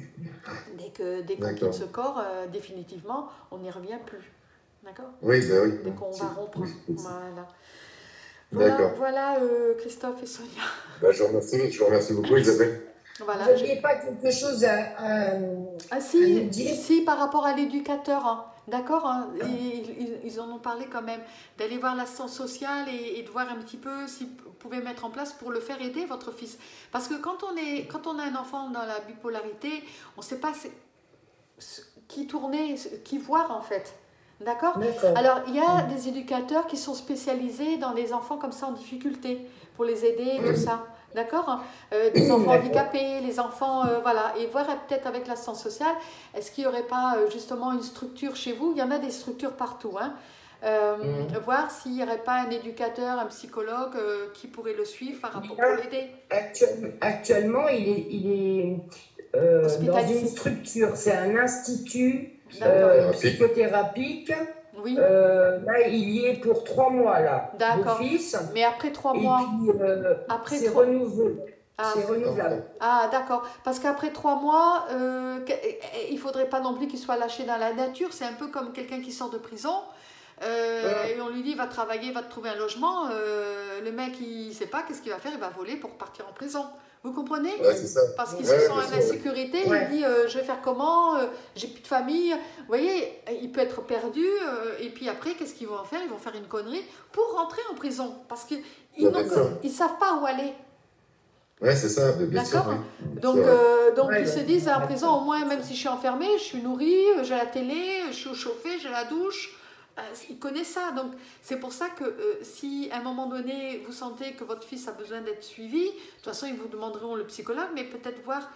Dès que dès qu'on D'accord. quitte ce corps, euh, définitivement, on n'y revient plus. D'accord? Oui, bah oui. Dès qu'on va rompre. C'est- c'est- Voilà. Voilà, D'accord. voilà euh, Christophe et Sonia. Bah, je vous remercie, je vous remercie beaucoup, Isabelle. Voilà. Vous n'aviez pas quelque chose à, à- Ah à si, nous dire? si, par rapport à l'éducateur, hein. D'accord, hein, ils, ils- ils en ont parlé quand même, d'aller voir l'assistance sociale et, et de voir un petit peu s'ils p- pouvaient mettre en place pour le faire aider votre fils. Parce que quand on, est, quand on a un enfant dans la bipolarité, on ne sait pas c'est- ce- qui tourner, ce- qui voir en fait. D'accord? D'accord. Alors, il y a des éducateurs qui sont spécialisés dans les enfants comme ça en difficulté, pour les aider et tout ça. D'accord? Euh, Des enfants D'accord. handicapés, les enfants, euh, voilà. Et voir euh, peut-être avec l'assistance sociale, est-ce qu'il n'y aurait pas euh, justement une structure chez vous? Il y en a des structures partout, hein. Euh, Mhm. Voir s'il n'y aurait pas un éducateur, un psychologue euh, qui pourrait le suivre par rapport Il y a- pour l'aider. Actuel- actuellement, il est, il est euh, dans Hospitalisé. une structure. C'est un institut D'accord. euh, Thérapie. psychothérapique. Oui, Euh, là, il y est pour trois mois, là, D'accord. d'office. mais après trois Et mois, puis, euh, après c'est trois- renouvelable. Ah, C'est renouvelable. Ah, d'accord. Parce qu'après trois mois, euh, que- il ne faudrait pas non plus qu'il soit lâché dans la nature. C'est un peu comme quelqu'un qui sort de prison. euh, Ouais. Et on lui dit, va travailler, va te trouver un logement. euh, le mec, il ne sait pas qu'est-ce qu'il va faire. Il va voler pour partir en prison. Vous comprenez? Ouais, c'est ça. Parce qu'il Ouais, se sent bien en sûr, insécurité. ouais. Il dit, euh, je vais faire comment? Euh, J'ai plus de famille. Vous voyez, il peut être perdu. euh, et puis après, qu'est-ce qu'ils vont en faire? Ils vont faire une connerie pour rentrer en prison. Parce qu'ils Ouais, bien sûr. ne savent pas où aller. Ouais, c'est ça, bien sûr. D'accord. oui. Donc, C'est vrai. euh, donc Ouais, ils se ouais. disent, à présent, au moins, même si je suis enfermée, je suis nourrie, j'ai la télé, je suis chauffée, j'ai la douche. Euh, ils connaissent ça. Donc, c'est pour ça que euh, si, à un moment donné, vous sentez que votre fils a besoin d'être suivi, de toute façon, ils vous demanderont le psychologue, mais peut-être voir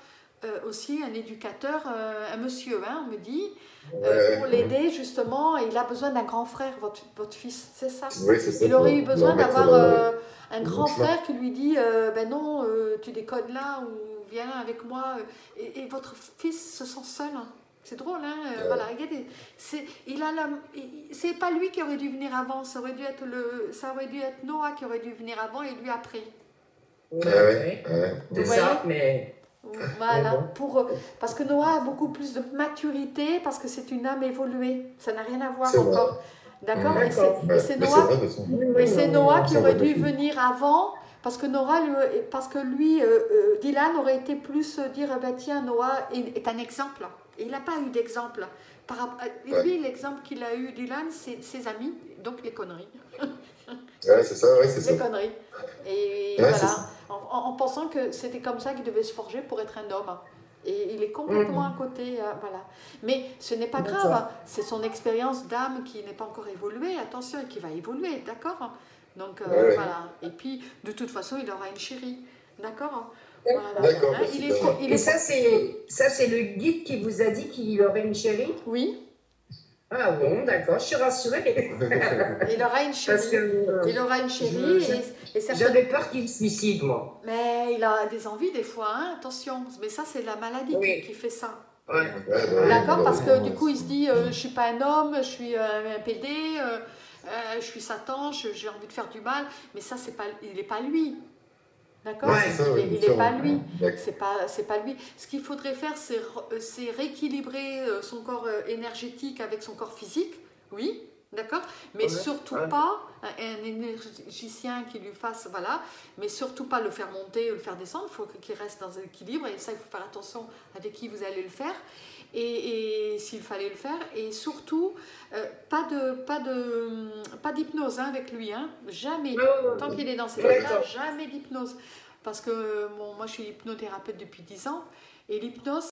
euh, aussi un éducateur, euh, un monsieur, hein, on me dit, euh, Ouais. pour l'aider justement, et il a besoin d'un grand frère, votre, votre fils, c'est ça? Oui, c'est ça. Il aurait eu pour besoin leur mettre d'avoir le- euh, un le grand bon chemin. frère qui lui dit euh, ben non, euh, tu déconnes là, ou viens avec moi. euh, Et, et votre fils se sent seul. C'est drôle, hein euh, Ouais. Voilà, regardez. C'est, il a la, il- c'est pas lui qui aurait dû venir avant, ça aurait dû être, le, ça aurait dû être Noah qui aurait dû venir avant et lui après. Ouais, Ah ouais, ouais. ouais. C'est Vous ça, mais Voilà, Mais bon. pour, euh, parce que Noah a beaucoup plus de maturité, parce que c'est une âme évoluée. Ça n'a rien à voir C'est vrai. encore. D'accord Mmh. Et c'est, D'accord. et c'est Mais c'est Noah vrai, de toute façon. Et c'est Noah qui Ça aurait va dû pas. venir avant, parce que, Noah, lui- parce que lui, euh, euh, Dylan aurait été plus euh, dire, ah ben, tiens, Noah est, est un exemple. Et il n'a pas eu d'exemple. Par, rap- euh, Ouais. Lui, l'exemple qu'il a eu, Dylan, c'est ses amis, donc les conneries. Ouais, c'est ça, ouais, c'est Les ça. conneries. Et Ouais, c'est voilà, ça. en, en- en pensant que c'était comme ça qu'il devait se forger pour être un homme. Et il est complètement Mhm. à côté, euh, voilà. Mais ce n'est pas D'accord. grave, c'est son expérience d'âme qui n'est pas encore évoluée, attention, et qui va évoluer, d'accord? Donc euh, Ouais, ouais. voilà. Et puis, de toute façon, il aura une chérie, d'accord? Voilà. D'accord, Hein, bah, il est, super. pro- il Et est ça, c'est ça, c'est le guide qui vous a dit qu'il aurait une chérie? Oui, Ah bon, d'accord, je suis rassurée. il aura une Parce chérie. que euh, Il aura une chérie je- et, et certaines- j'avais peur qu'il se suicide, moi. Mais il a des envies des fois, hein, attention. Mais ça, c'est la maladie Oui. qui, qui fait ça. Ouais. Ouais, ouais, D'accord, ouais, parce ouais, que ouais, du coup, il se c'est- dit, euh, je suis pas un homme, je suis euh, un P D, euh, euh, je suis Satan, je- j'ai envie de faire du mal, mais ça, c'est pas, il n'est pas lui. D'accord? Ouais, c'est ça, Il ouais, est- bien il n'est sûr, pas ouais. lui. D'accord. C'est pas, c'est pas lui. Ce qu'il faudrait faire, c'est, re- c'est rééquilibrer euh, son corps euh, énergétique avec son corps physique, oui, d'accord, mais Ouais, surtout ouais. pas un, un énergicien qui lui fasse, voilà, mais surtout pas le faire monter ou le faire descendre, il faut qu'il reste dans un équilibre, et ça, il faut faire attention avec qui vous allez le faire, et, et s'il fallait le faire, et surtout, euh, pas de, pas de, pas d'hypnose hein, avec lui, hein, jamais. Oh, Tant qu'il est dans cet D'accord. état, jamais d'hypnose. Parce que bon, moi, je suis hypnothérapeute depuis dix ans. Et l'hypnose,